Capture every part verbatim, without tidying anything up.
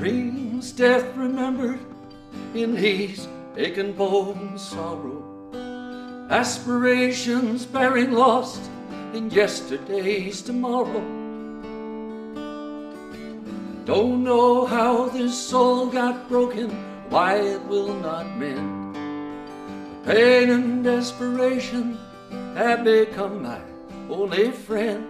dreams death remembered in these aching bones sorrow, aspirations bearing lost in yesterday's tomorrow. Don't know how this soul got broken, why it will not mend. Pain and desperation have become my only friend.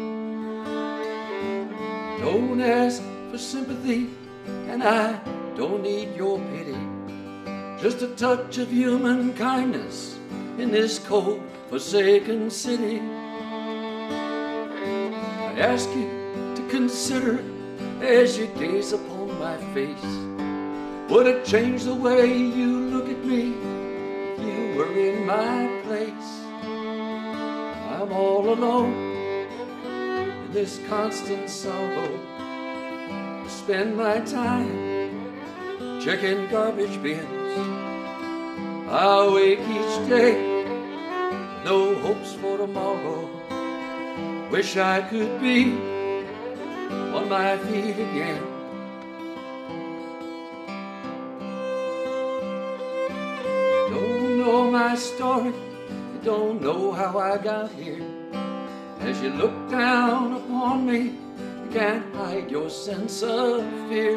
Don't ask for sympathy, and I don't need your pity. Just a touch of human kindness in this cold, forsaken city. I ask you to consider as you gaze upon my face. Would it change the way you look at me if you were in my place? I'm all alone in this constant sorrow. I spend my time checking garbage bins. I wake each day, no hopes for tomorrow. Wish I could be on my feet again. Don't know my story, you don't know how I got here. As you look down upon me, you can't hide your sense of fear.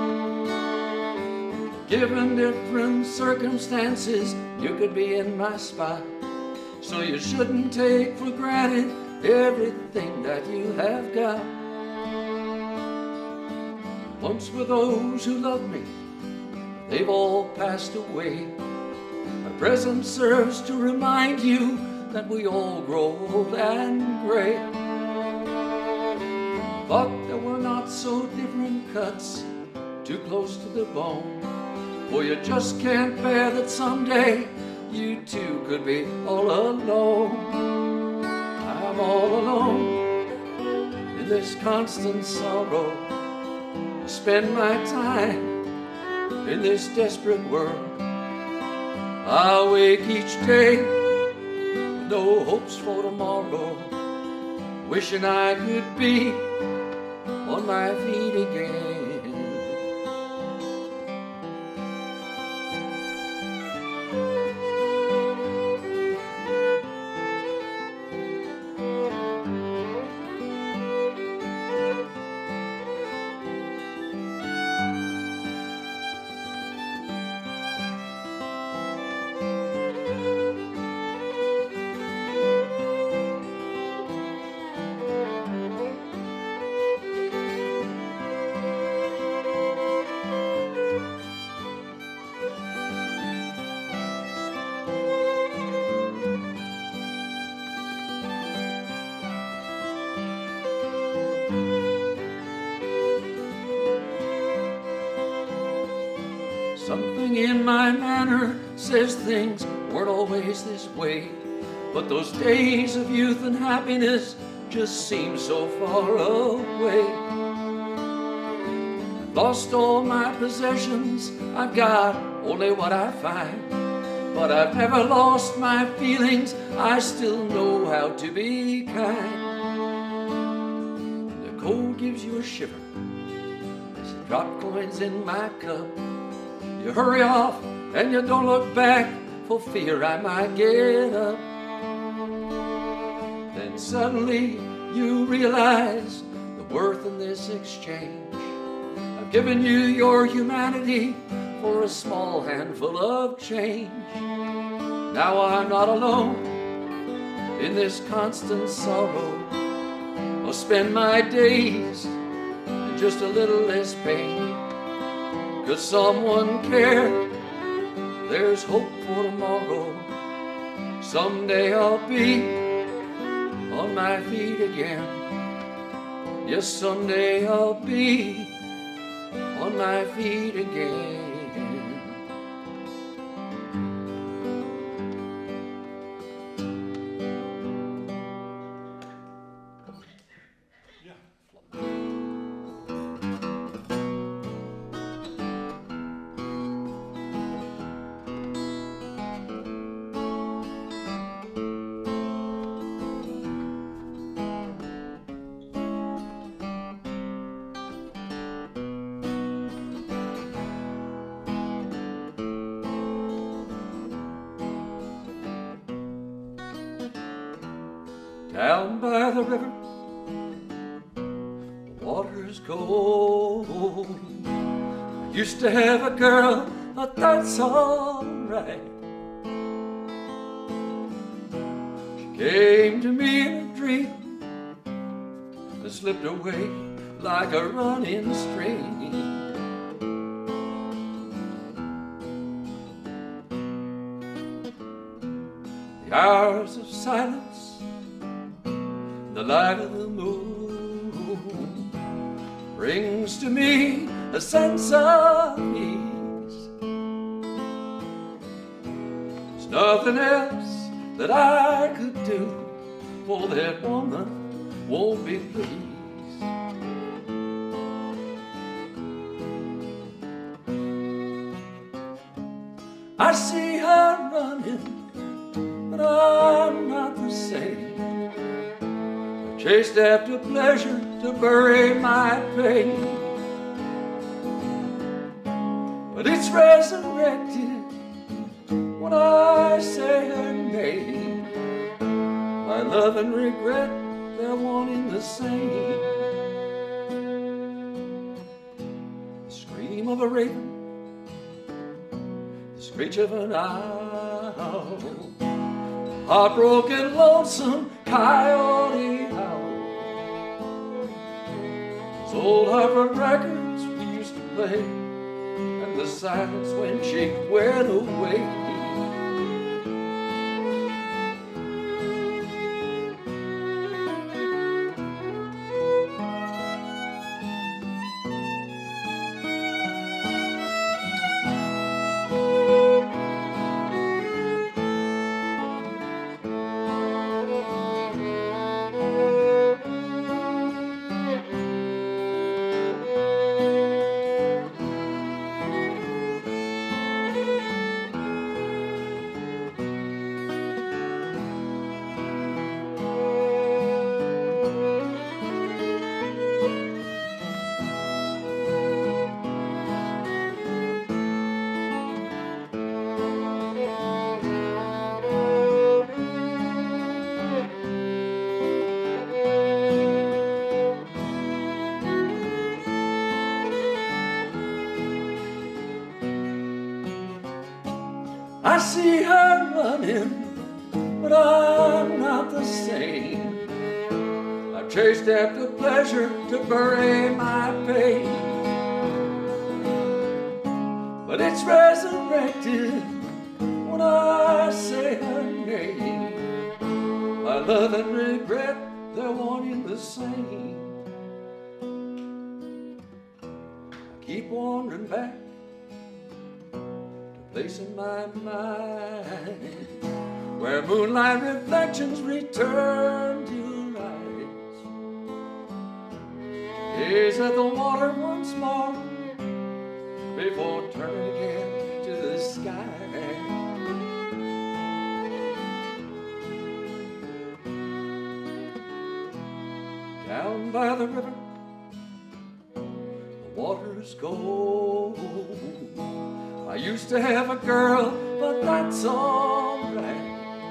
Given different circumstances, you could be in my spot. So you shouldn't take for granted everything that you have got. Once were those who loved me, they've all passed away. My present serves to remind you that we all grow old and gray. Thought there were not so different cuts, too close to the bone. For you just can't bear that someday you too could be all alone. I'm all alone in this constant sorrow. I spend my time in this desperate world. I wake each day with no hopes for tomorrow, wishing I could be on my feet again. Something in my manner says things weren't always this way, but those days of youth and happiness just seem so far away. I've lost all my possessions, I've got only what I find, but I've never lost my feelings, I still know how to be kind. The cold gives you a shiver as you drop coins in my cup. You hurry off and you don't look back for fear I might get up. Then suddenly you realize the worth in this exchange. I've given you your humanity for a small handful of change. Now I'm not alone in this constant sorrow. I'll spend my days in just a little less pain. Could someone care? There's hope for tomorrow. Someday I'll be on my feet again. Yes, someday I'll be on my feet again. Down by the river, the water's cold. I used to have a girl, but that's all right. She came to me in a dream and slipped away like a running stream. The hours of silence, the light of the moon brings to me a sense of ease. There's nothing else that I could do, for that woman won't be pleased. I see her running, but I'm not the same. I chased after pleasure to bury my pain, but it's resurrected when I say her name. My love and regret, they're one in the same. The scream of a raven, the screech of an owl, heartbroken, lonesome coyote howl. Those old Harvard records we used to play, and the silence when she went away. I see her running, but I'm not the same. I've chased after pleasure to bury my pain, but it's resurrected when I say her name. My love and regret, they're one in the same. I keep wandering back, place in my mind where moonlight reflections return to rise. Gaze at the water once more before turning again to the sky. Down by the river, the water's cold. I used to have a girl, but that's all right.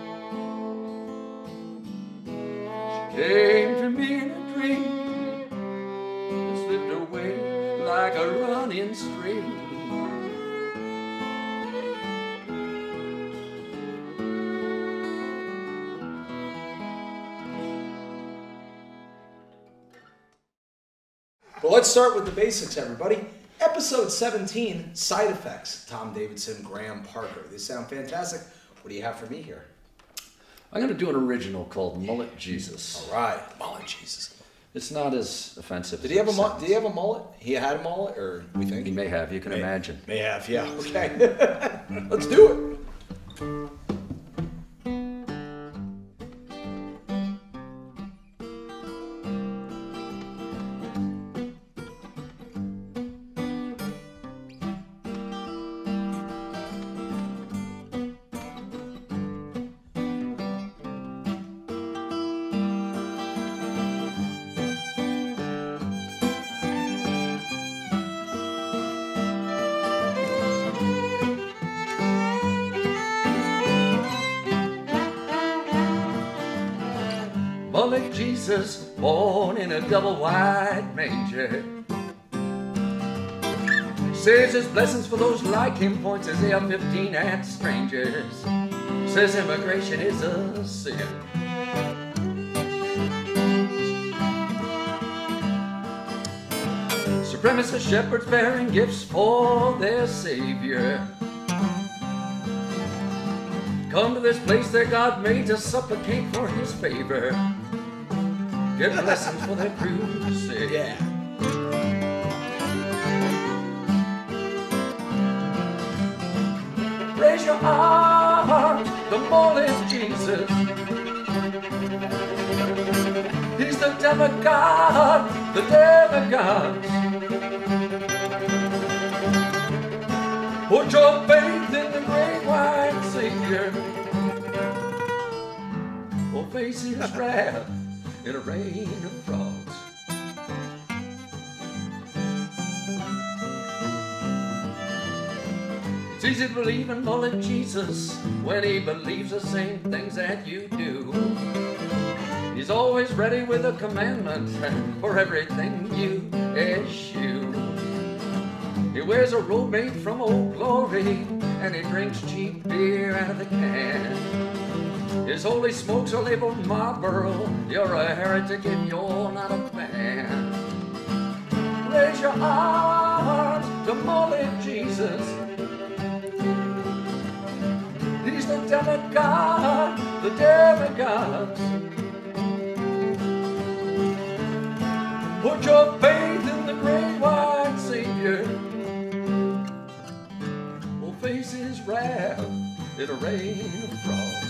She came to me in a dream and slipped away like a running stream. Well, let's start with the basics, everybody. Episode seventeen, Side Effects. Tom Davidson, Graham Parker. They sound fantastic. What do you have for me here? I'm going to do an original called Mullet Jesus. All right, Mullet Jesus. It's not as offensive Did as he have it a mu- sounds. Did he have a mullet? He had a mullet, or we think He may have, you can may, imagine. May have, yeah. Okay, let's do it. Jesus, born in a double wide manger. Says his blessings for those like him, points Isaiah fifteen at strangers. Says immigration is a sin. Supremacist shepherds bearing gifts for their Savior. Come to this place that God made to supplicate for his favor. Get blessings for their crusade. Yeah. Raise your arms, the more lives Jesus. He's the demigod, the demigods. Put your faith in the great white Savior. Or face his wrath in a rain of frogs. It's easy to believe in mullet Jesus when he believes the same things that you do. He's always ready with a commandment for everything you eschew. He wears a robe made from Old Glory, and he drinks cheap beer out of the can. His holy smokes are labeled Marlboro. You're a heretic if you're not a fan. Raise your arms to mullet Jesus. He's the demigod, the demigods. Put your faith in the great white Savior. Or face his wrath in a rain of frogs.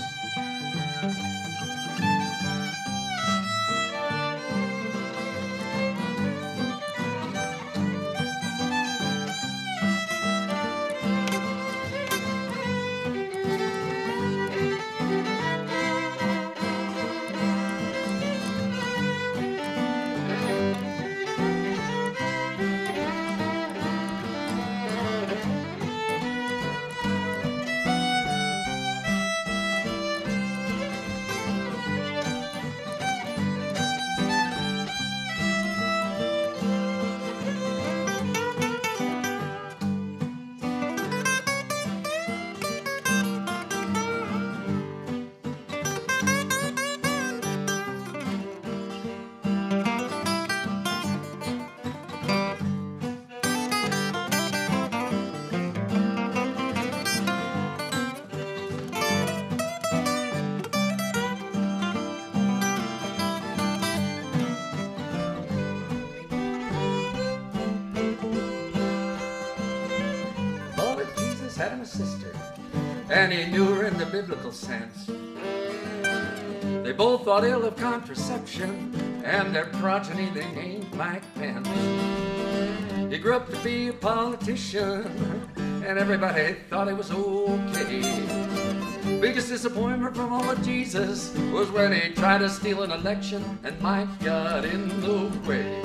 Had him a sister, and he knew her in the biblical sense. They both thought ill of contraception, and their progeny they named Mike Pence. He grew up to be a politician, and everybody thought he was okay. Biggest disappointment from all of Jesus was when he tried to steal an election, and Mike got in the way.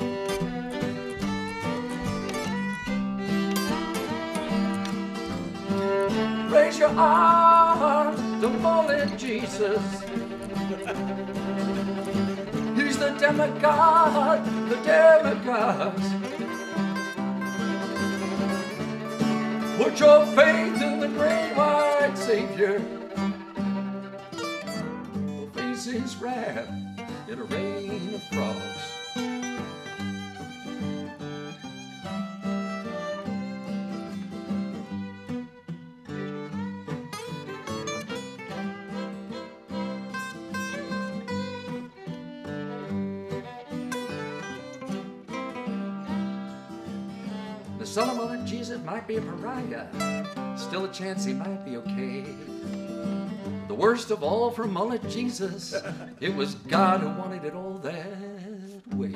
Raise your arms to mullet Jesus. He's the demigod, the demigods. Put your faith in the great white Savior. Or face his wrath in a rain of frogs. The son of mullet Jesus might be a pariah, still a chance he might be okay. The worst of all for mullet Jesus, it was God who wanted it all that way.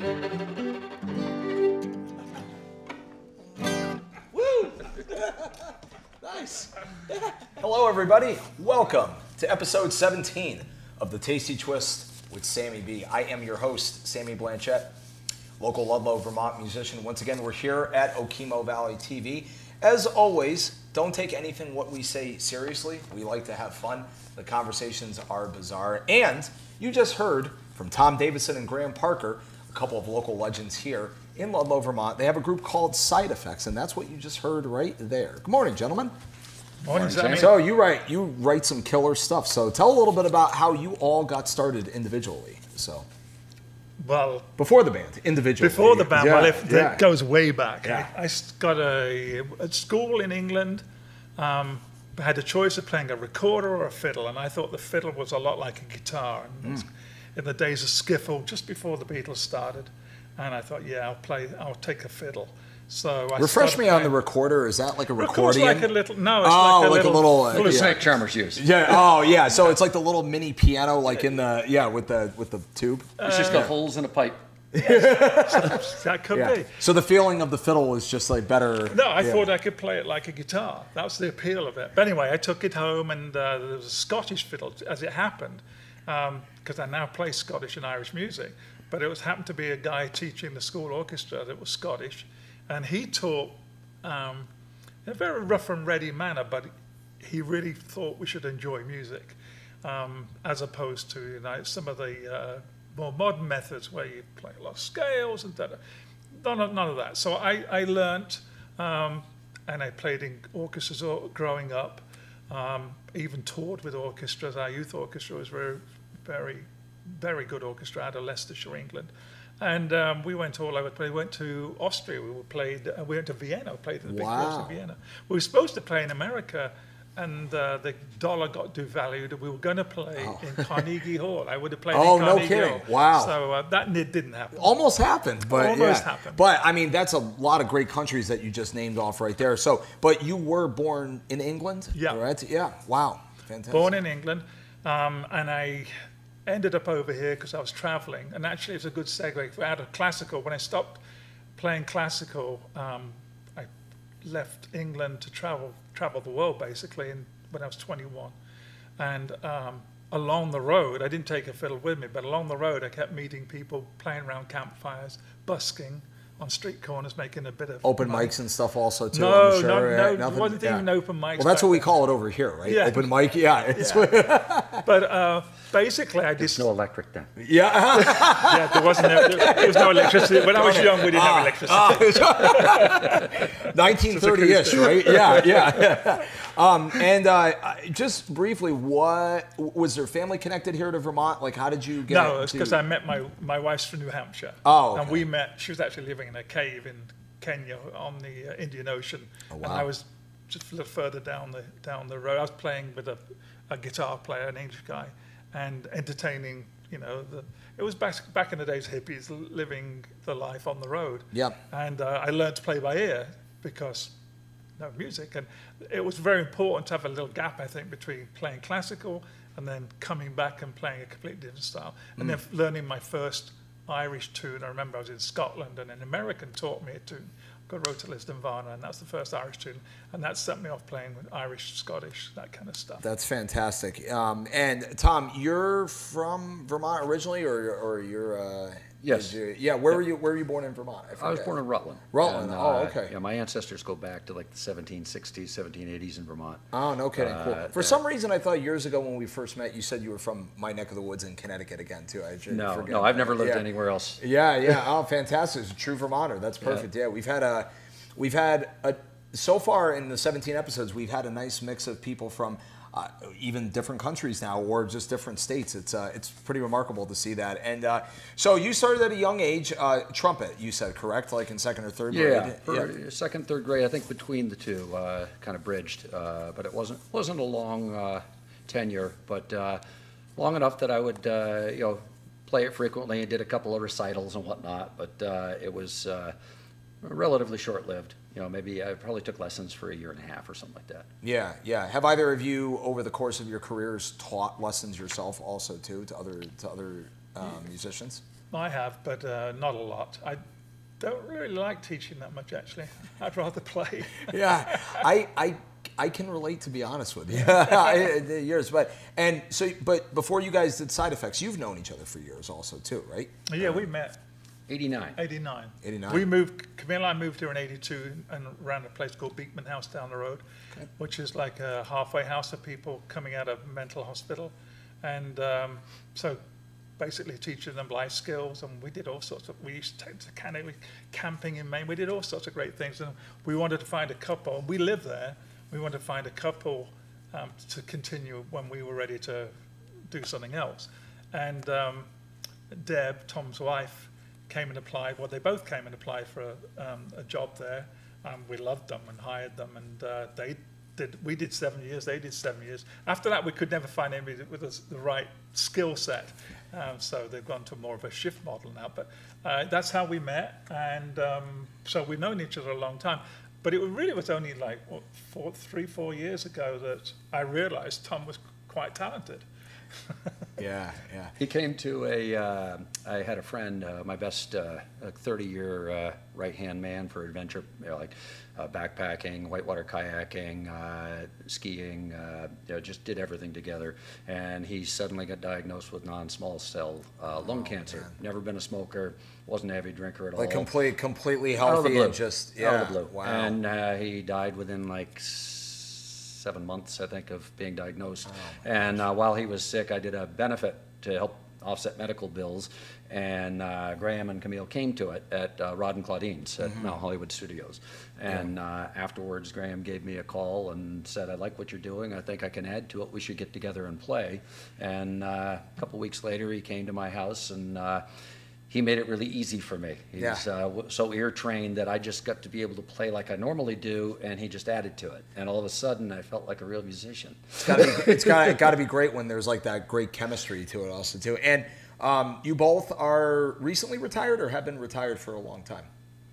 Woo! Nice. Hello, everybody. Welcome to episode seventeen of The Tasty Twist with Sammy B. I am your host, Sammy Blanchette, local Ludlow, Vermont musician. Once again, we're here at Okemo Valley T V. As always, don't take anything what we say seriously. We like to have fun. The conversations are bizarre. And you just heard from Tom Davidson and Graham Parker, a couple of local legends here in Ludlow, Vermont. They have a group called Side Effects, and that's what you just heard right there. Good morning, gentlemen. Morning, Sammy. So you write you write some killer stuff. So tell a little bit about how you all got started individually. So Well, before the band, individually. before the band, yeah, well, if yeah. it goes way back. Yeah. I, I s- got a at school in England. Um, had a choice of playing a recorder or a fiddle, and I thought the fiddle was a lot like a guitar. And it was in the days of skiffle, just before the Beatles started, and I thought, yeah, I'll play. I'll take a fiddle. So I Refresh started me on the playing- recorder. Is that like a Of course, recording? like a little. No, it's Oh, like a like a little. little, uh, full of yeah. Snake charmers use. Yeah. Oh, yeah. So it's like the little mini piano, like in the yeah, with the with the tube. It's just got holes in a pipe. That could Yeah. be. So the feeling of the fiddle was just like better. No, I yeah. thought I could play it like a guitar. That was the appeal of it. But anyway, I took it home, and uh, there was a Scottish fiddle, as it happened, because I now play Scottish and Irish music. But it was happened to be a guy teaching the school orchestra that was Scottish, and he taught um, in a very rough and ready manner, but he really thought we should enjoy music, um, as opposed to you know some of the uh, more modern methods where you play a lot of scales and da, da. None of, none of that. So I, I learnt, um, and I played in orchestras all- growing up, um, even toured with orchestras. Our youth orchestra was very, very, very good orchestra out of Leicestershire, England. And um, we went all over. We went to Austria. We were played. Uh, we went to Vienna. We played in the big halls Wow. in Vienna. We were supposed to play in America, and uh, the dollar got devalued. We were going to play in Carnegie Hall. I would have played Oh, in no Carnegie kidding. Hall. Wow. So uh, that ni- didn't happen. Almost happened, but Almost yeah. happened. But I mean, that's a lot of great countries that you just named off right there. So, but you were born in England, Yeah. right? Yeah. Wow. Fantastic. Born in England, um, and I ended up over here because I was traveling. And actually, it's a good segue. Out of classical, when I stopped playing classical, um, I left England to travel travel the world basically. And when I was twenty-one, and um, along the road, I didn't take a fiddle with me, but along the road, I kept meeting people playing around campfires, busking on street corners, making a bit of Open money. mics and stuff also too. No, I'm sure. no, right? no, it Nothing- wasn't even open mics Well, that's back what we then. call it over here, right? Yeah. Open mic. Yeah. It's Yeah. But uh, basically, I just No electric then. yeah. yeah, there wasn't no, there was no electricity. When I was young, we didn't have electricity. nineteen thirty-ish, right? Yeah, yeah. um, and uh, just briefly, what was there family connected here to Vermont? Like, how did you get? No, it's to- because I met my my wife's from New Hampshire. Oh, okay. And we met. She was actually living in a cave in Kenya on the uh, Indian Ocean, Oh, and wow. I was just a little further down the down the road. I was playing with a, a guitar player, an English guy, and entertaining. You know, the, it was back back in the days, hippies living the life on the road. Yep. And uh, I learned to play by ear because no music, and it was very important to have a little gap, I think, between playing classical and then coming back and playing a completely different style, and then learning my first Irish tune. I remember I was in Scotland, and an American taught me a tune called Rotalis Vana, and that's the first Irish tune, and that set me off playing with Irish, Scottish, that kind of stuff. That's fantastic. Um, and Tom, you're from Vermont originally, or or you're? Uh, Yes. did you- yeah. Where were you? Where were you born in Vermont? I was forget. born in Rutland. Rutland, And, oh, uh, okay. Yeah, my ancestors go back to like the seventeen sixties, seventeen eighties in Vermont. Oh, no kidding. Cool. Uh, For yeah. some reason, I thought years ago when we first met, you said you were from my neck of the woods in Connecticut again, too. I should No, forget no, I've that. never lived Yeah. anywhere else. Yeah, yeah. Oh, fantastic. It's a true Vermonter. That's perfect. Yeah, we've had a, we've had a, so far in the seventeen episodes, we've had a nice mix of people from uh, even different countries now, or just different states. It's uh, it's pretty remarkable to see that. And uh, so you started at a young age, uh, trumpet. You said correct, like in second or third Yeah, grade. for second, third grade, I think between the two, uh, kind of bridged, uh, but it wasn't wasn't a long uh, tenure, but uh, long enough that I would uh, you know play it frequently and did a couple of recitals and whatnot. But uh, it was uh, relatively short-lived. You know, maybe I probably took lessons for a year and a half or something like that. Yeah, yeah. Have either of you, over the course of your careers, taught lessons yourself also too to other to other um, musicians? I have, but uh, not a lot. I don't really like teaching that much, actually. I'd rather play. Yeah, I, I, I can relate, to be honest with you. I- years, but and so, but before you guys did Side Effects, you've known each other for years, also too, right? Yeah, we met eighty-nine. eighty-nine. eighty-nine. We moved, Camille and I moved here in eighty-two and ran a place called Beekman House down the road, Okay. which is like a halfway house of people coming out of mental hospital. And um, so basically teaching them life skills, and we did all sorts of, we used to take to canoe camping in Maine. We did all sorts of great things, and we wanted to find a couple. We live there. We wanted to find a couple um, to continue when we were ready to do something else. And um, Deb, Tom's wife, came and applied. Well, they both came and applied for a, um, a job there. Um, we loved them and hired them, and uh, they did. We did seven years. They did seven years. After that, we could never find anybody with us, the right skill set. Um, so they've gone to more of a shift model now. But uh, that's how we met, and um, so we've known each other a long time. But it really was only like what, four, three, four years ago that I realized Tom was quite talented. Yeah, yeah. He came to a, uh, I had a friend, uh, my best uh, thirty-year uh, right-hand man for adventure, you know, like uh, backpacking, whitewater kayaking, uh, skiing, uh, you know, just did everything together. And he suddenly got diagnosed with non-small cell uh, lung Oh, cancer. man. Never been a smoker, wasn't a heavy drinker at Like all. complete, completely Out of the healthy blue. and just yeah. Out of the blue. Wow. And uh, he died within like seven months, I think, of being diagnosed. Oh, and uh, while he was sick, I did a benefit to help offset medical bills. And uh, Graham and Camille came to it at uh, Rod and Claudine's at Mount Hollywood Studios. And uh, afterwards, Graham gave me a call and said, I like what you're doing. I think I can add to it. We should get together and play. And uh, a couple weeks later, he came to my house, and uh, he made it really easy for me. He's Yeah. uh, w- so ear trained that I just got to be able to play like I normally do, and he just added to it. And all of a sudden, I felt like a real musician. It's got to be, it's got it got to be great when there's like that great chemistry to it also too. And um, you both are recently retired or have been retired for a long time.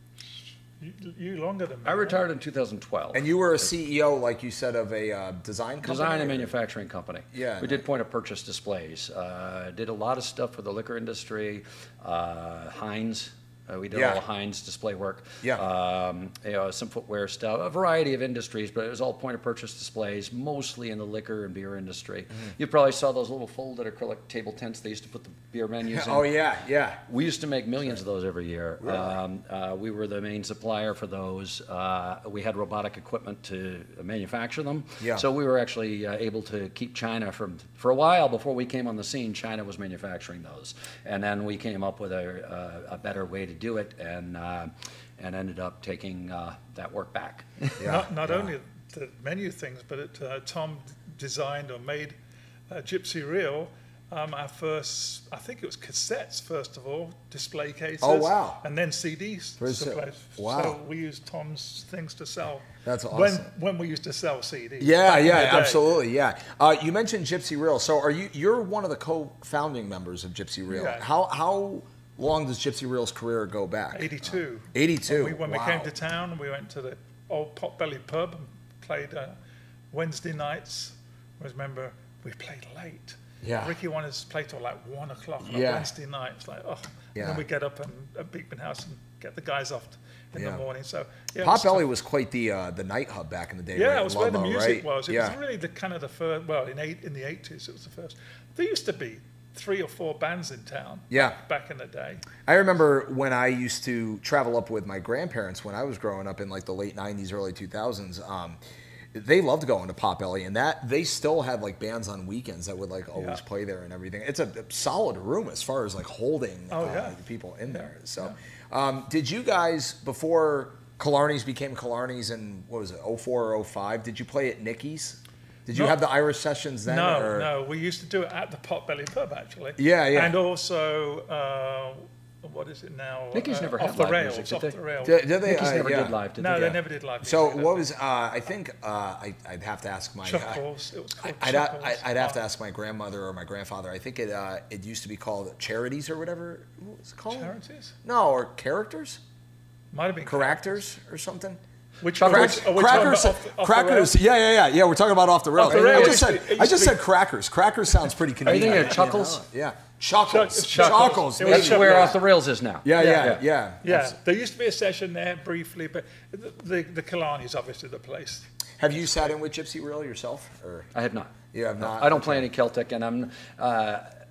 You, you longer than me. I right? retired in two thousand twelve. And you were a C E O, like you said, of a uh, design company. Design and or- manufacturing company. Yeah. We did point of purchase displays. Uh, did a lot of stuff for the liquor industry. Uh, Heinz. Uh, we did Yeah. all Heinz display work. Yeah. Um, you know, some footwear stuff, a variety of industries, but it was all point of purchase displays, mostly in the liquor and beer industry. Mm-hmm. You probably saw those little folded acrylic table tents they used to put the beer menus in. Oh yeah, yeah. We used to make millions of those every year. Um, uh, we were the main supplier for those. Uh, we had robotic equipment to manufacture them. Yeah. So we were actually uh, able to keep China from, for a while before we came on the scene, China was manufacturing those. And then we came up with a, a, a better way to do it, and, uh, and ended up taking uh, that work back. Yeah, Not, not yeah. only the menu things, but it, uh, Tom designed or made uh, Gypsy Reel. Um, our first, I think it was cassettes first of all, display cases. Oh, wow. And then C Ds. First, uh, supplies. wow. So we used Tom's things to sell. That's When awesome. when we used to sell C Ds. Yeah, back in yeah, the day. absolutely, yeah. Uh, you mentioned Gypsy Reel, so are you? You're one of the co-founding members of Gypsy Reel. Yeah. How how long does Gypsy Reel's career go back? eighty-two. eighty-two. When, we, when wow. we came to town, we went to the old Potbelly pub and played uh, Wednesday nights. I remember we played late. Yeah. Ricky wanted us to play till like one o'clock on Yeah. a Wednesday night. It's like, oh. Yeah. And then we get up and at Beekman House and get the guys off in Yeah. the morning. So yeah, it was Potbelly tough. was quite the uh, the night hub back in the day. Yeah, right? it was where the Ludlow, music right? was. It yeah. was really the kind of the first. Well, in eight in the eighties, it was the first. There used to be three or four bands in town. Yeah. Back in the day. I remember when I used to travel up with my grandparents when I was growing up in like the late nineties, early two thousands. Um, they loved going to Potbelly, and that they still had like bands on weekends that would like always Yeah. play there and everything. It's a solid room as far as like holding Oh, uh, yeah. the people in there. So, um, did you guys before Killarney's became Killarney's in what was it, oh four or oh five? Did you play at Nicky's? Did you No. have the Irish sessions then? No, or? no, we used to do it at the Potbelly pub actually. Yeah, yeah. And also, uh, what is it now? Nicky's uh, never off had the live rails, music, did off they? the rails. Did, did they? Nicky's uh, never yeah. did live, did No, they? they Yeah. never did live. So music, what did was? Uh, I think uh, I, I'd have to ask my. they? Uh, Chuckles? It was called I'd, Chuckles. I'd, I'd have to Oh, ask my grandmother or my grandfather. I think it uh, it used to be called Charities or whatever. What was it called? Charities? No, or Characters, Might have been Characters or something. Which Crack- which- are we talking crackers, about off the- off the crackers. rails? Yeah, yeah, yeah, yeah. We're talking about off the rails. the I rails. just said, It used to- it I used just to be- said crackers. Crackers sounds pretty Are you convenient. thinking of Chuckles? Yeah, Chuckles. Chuck- Chuckles. Chuckles. It was maybe. That's where Chuckles. Off the Rails is now. Yeah, yeah, Yeah. yeah. Yeah, there used to be a session there briefly, but the the, the Killarney is obviously the place. Have you sat in with Gypsy Reel yourself? Or I have not. you have not? I don't play any Celtic, and I'm. Uh,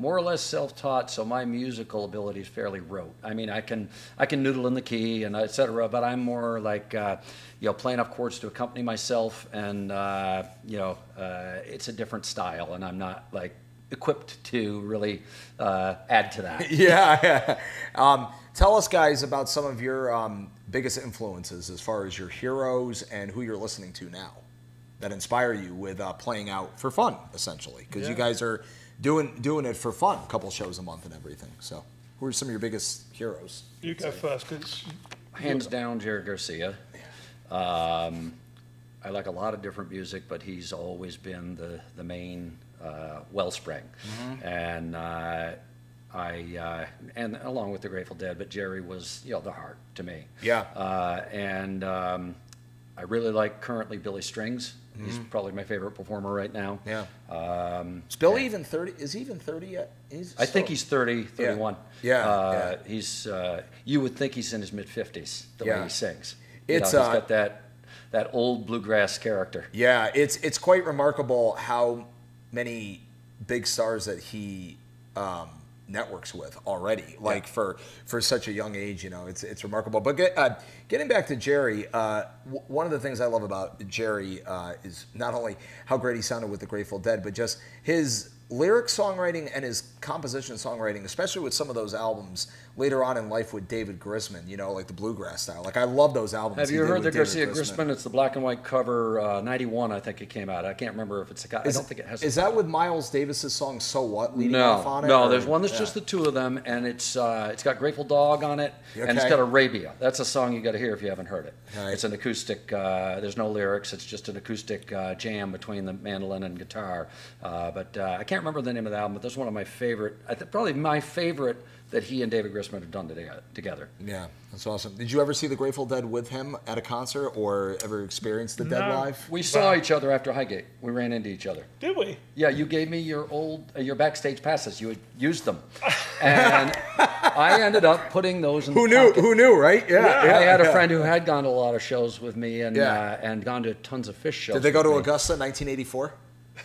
more or less self-taught, so my musical ability is fairly rote. I mean, I can I can noodle in the key and et cetera, but I'm more like uh, you know, playing off chords to accompany myself, and uh, you know, uh, it's a different style, and I'm not like equipped to really uh, add to that. Yeah. yeah. Um, tell us, guys, about some of your um, biggest influences as far as your heroes and who you're listening to now that inspire you with uh, playing out for fun, essentially, because Yeah. you guys are doing doing it for fun, a couple shows a month and everything. So, who are some of your biggest heroes? You go first, because Hands down, Jerry Garcia. Um, I like a lot of different music, but he's always been the, the main uh, wellspring. Mm-hmm. And uh, I, uh, and along with the Grateful Dead, but Jerry was, you know, the heart to me. Yeah. Uh, and um, I really like currently Billy Strings. Mm-hmm. He's probably my favorite performer right now. Yeah. Um, Is Billy even thirty? Is he even thirty yet? He's I think still- he's thirty, thirty-one. Yeah, Uh, yeah. He's, uh, you would think he's in his mid fifties, the Yeah. way he sings. You It's, know, he's uh, got that, that old bluegrass character. Yeah, it's it's quite remarkable how many big stars that he um, networks with already. Like Yeah. for for such a young age, you know, it's it's remarkable. But get, uh, getting back to Jerry, uh, w- one of the things I love about Jerry uh, is not only how great he sounded with the Grateful Dead, but just his lyric songwriting and his composition songwriting, especially with some of those albums later on in life with David Grisman, you know, like the bluegrass style. Like I love those albums. Have he you did heard with the David Garcia Grisman? It's the black and white cover, uh, ninety-one, I think it came out. I can't remember if it's a guy. I Is, don't think it has. is a that with Miles Davis's song "So What" leading no, off on it? no. or- There's one that's yeah. just the two of them, and it's uh, it's got Grateful Dog on it, and it's Okay. got Arabia. That's a song you got to hear if you haven't heard it. Right. It's an acoustic. Uh, there's no lyrics. It's just an acoustic uh, jam between the mandolin and guitar. Uh, but uh, I can't remember the name of the album. But that's one of my favorite. I think probably my favorite that he and David Grisman have done together. together. Yeah, that's awesome. Did you ever see the Grateful Dead with him at a concert, or ever experience the Dead No. live? We saw each other after Highgate. We ran into each other. did we? Yeah, you gave me your old, uh, your backstage passes. You had used them, and I ended up putting those in. Who the knew? pocket. Who knew? Right? Yeah. yeah I had a yeah. friend who had gone to a lot of shows with me, and Yeah. uh, and gone to tons of Fish shows. Did they go with to me. Augusta, nineteen eighty-four?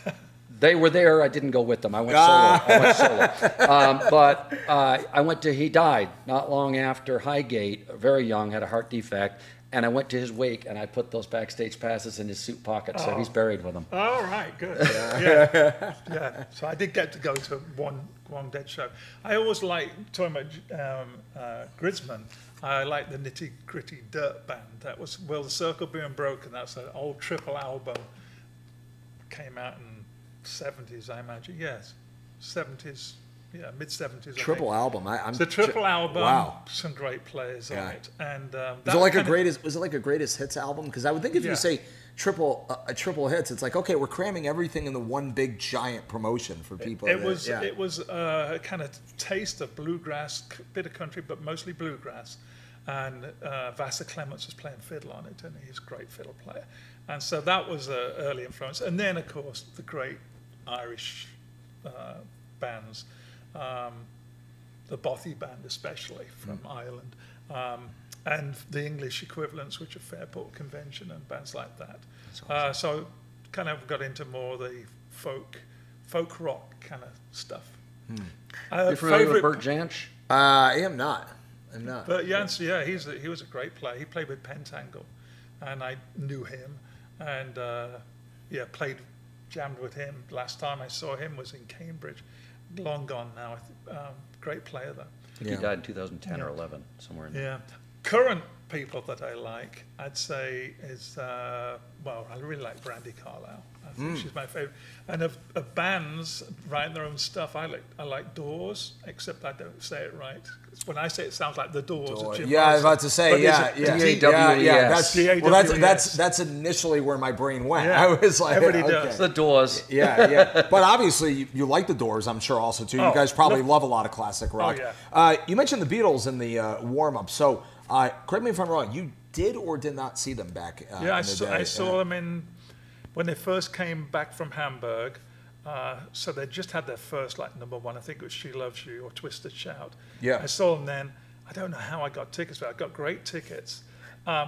They were there. I didn't go with them. I went Ah. solo. I went solo. Um, but uh, I went to. He died not long after Highgate. Very young, had a heart defect, and I went to his wake, and I put those backstage passes in his suit pocket, so Oh. he's buried with them. All right, good. Yeah. yeah, So I did get to go to one one Dead show. I always like talking about um, uh, Grisman. I like the Nitty Gritty Dirt Band. That was Will the Circle Being Broken. That's an old triple album. Came out in seventies, I imagine. Yes, seventies. Yeah, mid seventies. Triple album. I, I'm It's a triple album. Wow. Some great players Yeah. on it, and um, Was that it like a kind of- greatest? Was it like a greatest hits album? Because I would think if Yeah. you say triple uh, a triple hits, it's like okay, we're cramming everything into one big giant promotion for people. It that- was yeah. it was uh, a kind of taste of bluegrass, c- bit of country, but mostly bluegrass. And uh, Vassar Clements was playing fiddle on it, and he's a great fiddle player. And so that was an early influence. And then, of course, the great Irish uh, bands, um, the Bothy Band especially from Mm. Ireland, um, and the English equivalents, which are Fairport Convention and bands like that. Uh, so kind of got into more the folk, folk rock kind of stuff. Uh, You familiar with favorite- Bert Jansch? Uh, I am not. I'm not. But Jans, yeah, he's a, he was a great player. He played with Pentangle, and I knew him, and uh, yeah, played, jammed with him. Last time I saw him was in Cambridge, long gone now. I th- um, great player though. I think Yeah. He died in two thousand ten or Yeah. eleven, somewhere in there. Yeah, current people that I like, I'd say is uh, well, I really like Brandy Carlisle. I think she's my favorite. And of, of bands writing their own stuff, I like I like Doors, except I don't say it right. 'Cause when I say it, it sounds like the Doors. of Jim Yeah, I was Morrison. about to say, But yeah, it's a- yeah, it's D A W E S. yeah, yeah. That's, D A W E S. well, that's that's that's initially where my brain went. Yeah, I was like, everybody okay. does. It's the Doors. Yeah, yeah. But obviously, you, you like the Doors, I'm sure, also too. You Oh, guys probably love- love a lot of classic rock. yeah. Uh, you mentioned the Beatles in the uh, warm up. So, uh, correct me if I'm wrong. You did or did not see them back? Uh, Yeah, I in the saw, day? I saw Yeah. them in when they first came back from Hamburg. Uh, so they just had their first like number one. I think it was "She Loves You" or "Twisted Shout." Yeah. I saw them then. I don't know how I got tickets, but I got great tickets. Um,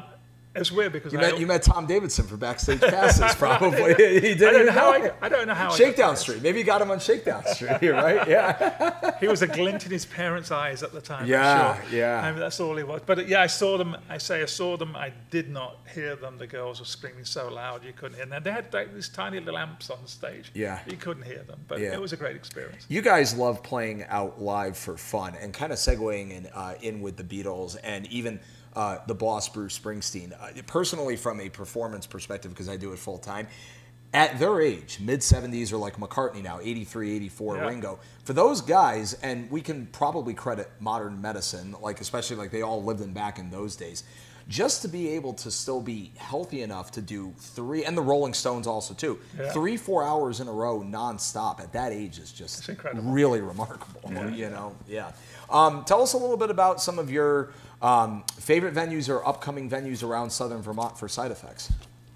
It's weird because You I, met you met Tom Davidson for backstage passes, probably. He did. I don't know how I, I don't know how I got Shakedown this. Street. Maybe you got him on Shakedown Street, right? Yeah. He was a glint in his parents' eyes at the time. Yeah, I'm sure. yeah. I mean, that's all he was. But yeah, I saw them. I say I saw them. I did not hear them. The girls were screaming so loud you couldn't hear them. And they had like, these tiny little amps on the stage. Yeah. You couldn't hear them. But Yeah. it was a great experience. You guys love playing out live for fun, and kind of segueing in, uh, in with the Beatles and even uh, the boss Bruce Springsteen. Uh, personally, from a performance perspective, because I do it full time, at their age, mid seventies, or like McCartney now, eighty-three, eighty-four, Yeah. Ringo, for those guys, and we can probably credit modern medicine, like especially like they all lived in back in those days, just to be able to still be healthy enough to do three, and the Rolling Stones also too, Yeah. three, four hours in a row nonstop at that age is just It's incredible. really remarkable. You know, yeah. Um, tell us a little bit about some of your um, favorite venues or upcoming venues around Southern Vermont for Side Effects.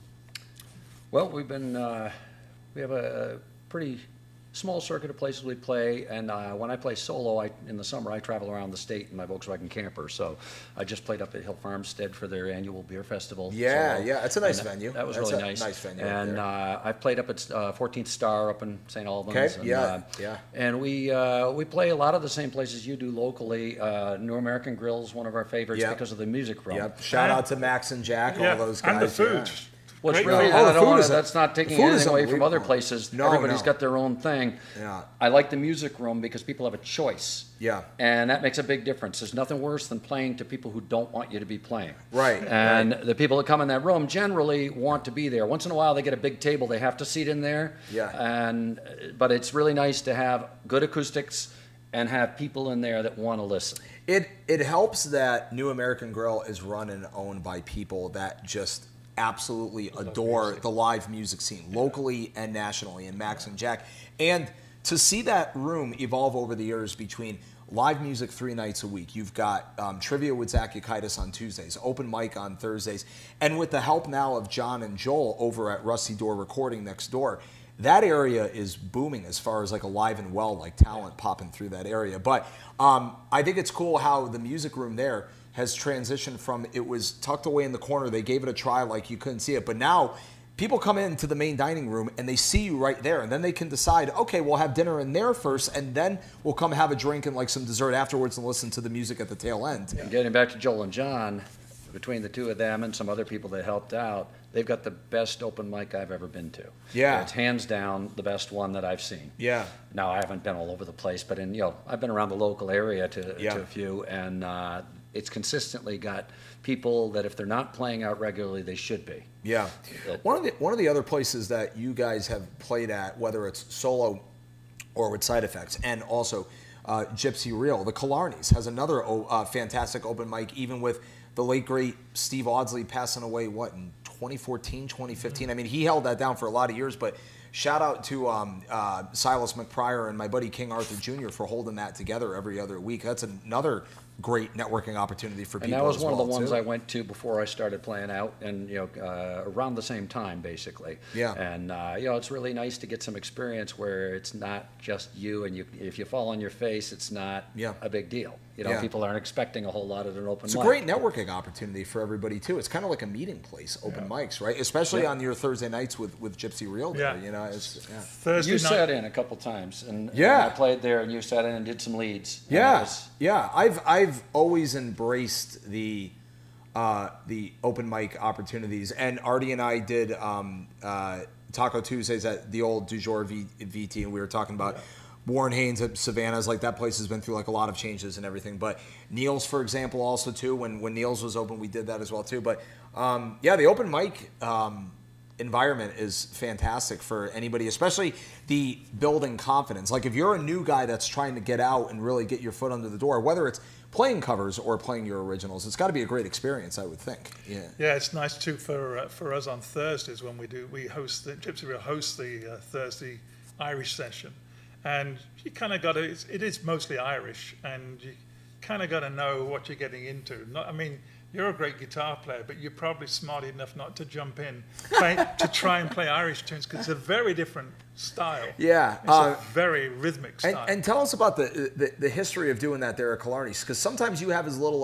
Well, we've been, uh, we have a pretty small circuit of places we play, and uh, when I play solo, I, in the summer, I travel around the state in my Volkswagen camper. So I just played up at Hill Farmstead for their annual beer festival. Yeah, solo. yeah, it's a nice And that, venue. That was That's really a nice. nice venue up And there. uh, I've played up at uh, fourteenth Star up in Saint Albans. Okay, and, yeah, uh, yeah. And we uh, we play a lot of the same places you do locally. Uh, New American Grill's one of our favorites Yep. because of the music room. Yep. Shout out to Max and Jack, Yeah. all those guys. And the food. yeah. What's Great really, food. Oh, I the don't food wanna- is a- that's not the taking food is anything away from other unbelievable. places. No, Everybody's no. got their own thing. Yeah. I like the music room because people have a choice. Yeah. And that makes a big difference. There's nothing worse than playing to people who don't want you to be playing. Right, And right. the people that come in that room generally want to be there. Once in a while they get a big table, they have to seat in there. Yeah. And but it's really nice to have good acoustics and have people in there that want to listen. It it helps that New American Grill is run and owned by people that just absolutely adore the live music scene, locally and nationally, and Max and Jack. And to see that room evolve over the years between live music three nights a week, you've got um, trivia with Zach Yukaitis on Tuesdays, open mic on Thursdays, and with the help now of John and Joel over at Rusty Door Recording next door, that area is booming as far as like alive and well, like talent popping through that area. But um, I think it's cool how the music room there has transitioned from, it was tucked away in the corner, they gave it a try like you couldn't see it, but now people come into the main dining room and they see you right there, and then they can decide, okay, we'll have dinner in there first, and then we'll come have a drink and like some dessert afterwards and listen to the music at the tail end. And getting back to Joel and John, between the two of them and some other people that helped out, they've got the best open mic I've ever been to. Yeah. It's hands down the best one that I've seen. Yeah. Now, I haven't been all over the place, but in, you know, I've been around the local area to, Yeah. to a few, and uh, it's consistently got people that if they're not playing out regularly, they should be. Yeah. That- One of the one of the other places that you guys have played at, whether it's solo or with Side Effects, and also uh, Gypsy Reel, the Killarneys has another oh, uh, fantastic open mic, even with the late great Steve Audsley passing away, what, in twenty fourteen, twenty fifteen? I mean, he held that down for a lot of years, but shout out to um, uh, Silas McPrior and my buddy King Arthur Junior for holding that together every other week. That's another great networking opportunity for And people that was as one well, of the ones too. I went to before I started playing out, and you know, uh, around the same time, basically. Yeah. And uh, you know, it's really nice to get some experience where it's not just you, and you, if you fall on your face, it's not Yeah. a big deal. You know, Yeah. people aren't expecting a whole lot at an open It's a mic. great networking opportunity for everybody too. It's kind of like a meeting place, open mics, right? Especially Yeah. on your Thursday nights with, with Gypsy Reel there. Yeah. You know, it's yeah. Thursday You night. sat in a couple times, and, Yeah. and I played there, and you sat in and did some leads. and it Yeah, was- yeah. I've I've always embraced the uh, the open mic opportunities, and Artie and I did um, uh, Taco Tuesdays at the old Du Jour v, VT, and we were talking about Warren Haynes at Savannah's. Like that place has been through like a lot of changes and everything. But Neil's, for example, also too. When when Neil's was open, we did that as well too. But um, yeah, the open mic. Um, environment is fantastic for anybody, especially the building confidence. Like if you're a new guy that's trying to get out and really get your foot under the door, whether it's playing covers or playing your originals, it's got to be a great experience, I would think. Yeah. Yeah, it's nice too for uh, for us on Thursdays when we do we host the Gypsy Reel hosts the uh, Thursday Irish session, and you kind of got to it's, it is mostly Irish, and you kind of got to know what you're getting into. Not, I mean, you're a great guitar player, but you're probably smart enough not to jump in play, to try and play Irish tunes because it's a very different style. Yeah. It's uh, a very rhythmic And, style. and tell us about the, the the history of doing that there at Killarney's, because sometimes you have as little as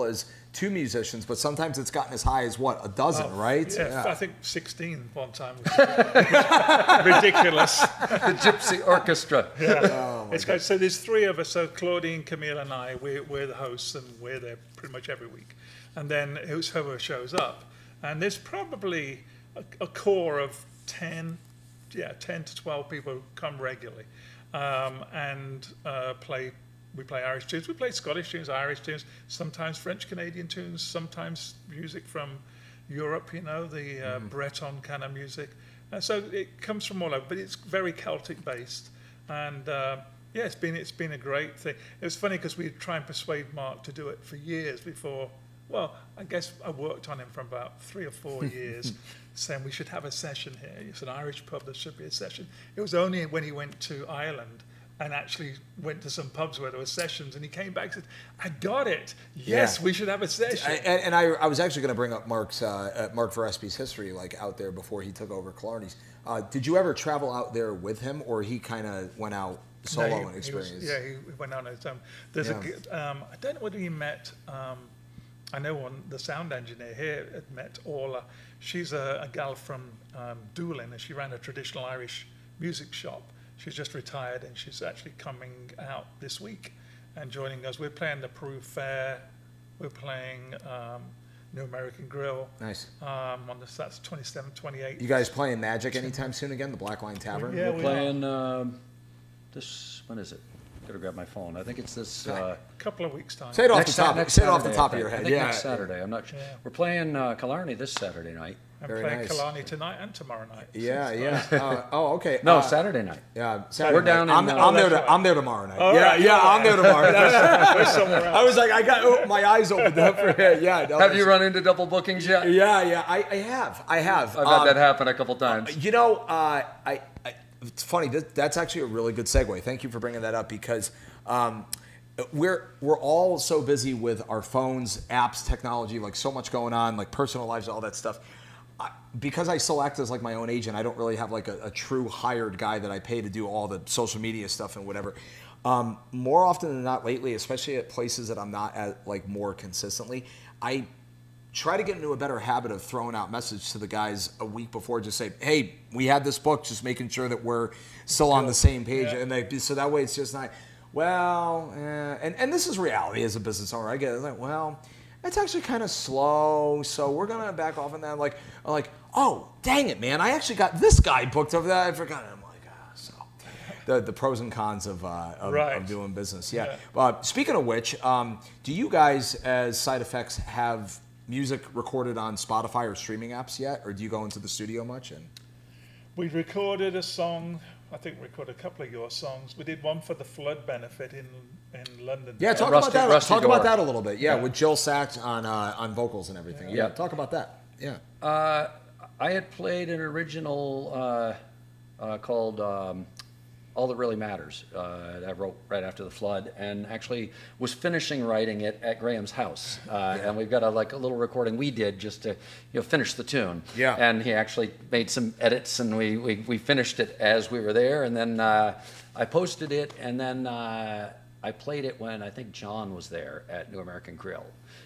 two musicians, but sometimes it's gotten as high as what, a dozen, Oh, right? Yeah, Yeah. I think sixteen one time. Was ridiculous. The Gypsy Orchestra. Yeah. Oh, It's great. So there's three of us. So Claudine, Camille, and I. We're, we're the hosts, and we're there pretty much every week. And then who's whoever shows up. And there's probably a, a core of ten, yeah, ten to twelve people who come regularly, um, and uh, play. We play Irish tunes. We play Scottish tunes, Irish tunes, sometimes French Canadian tunes, sometimes music from Europe. You know, the uh, Mm. Breton kind of music. Uh, so it comes from all over, but it's very Celtic based. And uh, yeah, it's been it's been a great thing. It was funny because we try and persuade Mark to do it for years before. Well, I guess I worked on him for about three or four years, saying we should have a session here. It's an Irish pub, there should be a session. It was only when he went to Ireland and actually went to some pubs where there were sessions, and he came back and said, I got it. Yes, Yeah. we should have a session. I, and and I, I was actually going to bring up Mark's uh, uh, Mark Verespi's history, like out there before he took over Killarney's. Uh, did you ever travel out there with him, or he kind of went out solo No, he- and he was- experienced? yeah, he went on his own. There's Yeah. a, g- um, I don't know whether he met, um, I know one, the sound engineer here had met Orla. She's a, a gal from um, Doolin, and she ran a traditional Irish music shop. She's just retired, and she's actually coming out this week and joining us. We're playing the Peru Fair. We're playing um, New American Grill. Nice. Um, on the, that's twenty-seventh, twenty-eighth. You guys playing Magic anytime soon again? The Black Line Tavern? Yeah, We're we playing um, this, when is it? Gotta grab my phone. I think it's this, uh, A couple of weeks' time. Say it off next the top. Sa- next Say it off the Saturday, top I of your think. head. I think Yeah. next Saturday. I'm not sure. Yeah. We're playing uh, Killarney this Saturday night. I'm Very playing nice. Killarney tonight and tomorrow night. Yeah, yeah. Uh, oh, okay. No, Uh, Saturday night. Yeah, Saturday We're down night. I'm, in, uh, I'm there. Oh, that's To, right. I'm there tomorrow night. All yeah, right, yeah, all I'm there tomorrow. We're somewhere else. I was like, I got oh, my eyes opened up for it. Yeah. no, Have you it's- run into double bookings yet? Yeah, yeah. I, I have. I have. I've had Um, that happen a couple times. You know, uh, I, I. It's funny. That, that's actually a really good segue. Thank you for bringing that up because um, we're we're all so busy with our phones, apps, technology, like so much going on, like personal lives, all that stuff. I, because I still act as like my own agent, I don't really have like a, a true hired guy that I pay to do all the social media stuff and whatever. Um, more often than not lately, especially at places that I'm not at like more consistently, I try to get into a better habit of throwing out message to the guys a week before, just say, hey, we had this book, just making sure that we're still on the same page. Yeah. And they, so that way it's just not, well, eh, and, and this is reality as a business owner. I get it. It's like, well, it's actually kind of slow, so we're going to back off on that. Like, I'm like, oh, dang it, man. I actually got this guy booked over that. I forgot. I'm like, ah, so the, the pros and cons of, uh, of, Right. of doing business. Yeah. Yeah. Uh, speaking of which, um, do you guys, as Side Effects, have music recorded on Spotify or streaming apps yet, or do you go into the studio much? And We recorded a song. I think we recorded a couple of your songs. We did one for the flood benefit in in London. yeah, talk Rusty- about that. Rusty talk about Door. that a little bit. Yeah, Yeah. with Jill Sachs on uh, on vocals and everything. Yeah. Yeah. talk about that. Yeah, Uh, I had played an original uh, uh, called um, All That Really Matters uh, that I wrote right after the flood, and actually was finishing writing it at Graham's house. Uh, And we've got a, like a little recording we did just to you know finish the tune. Yeah. And he actually made some edits, and we, we, we finished it as we were there, and then uh, I posted it, and then uh, I played it when I think John was there at New American Grill.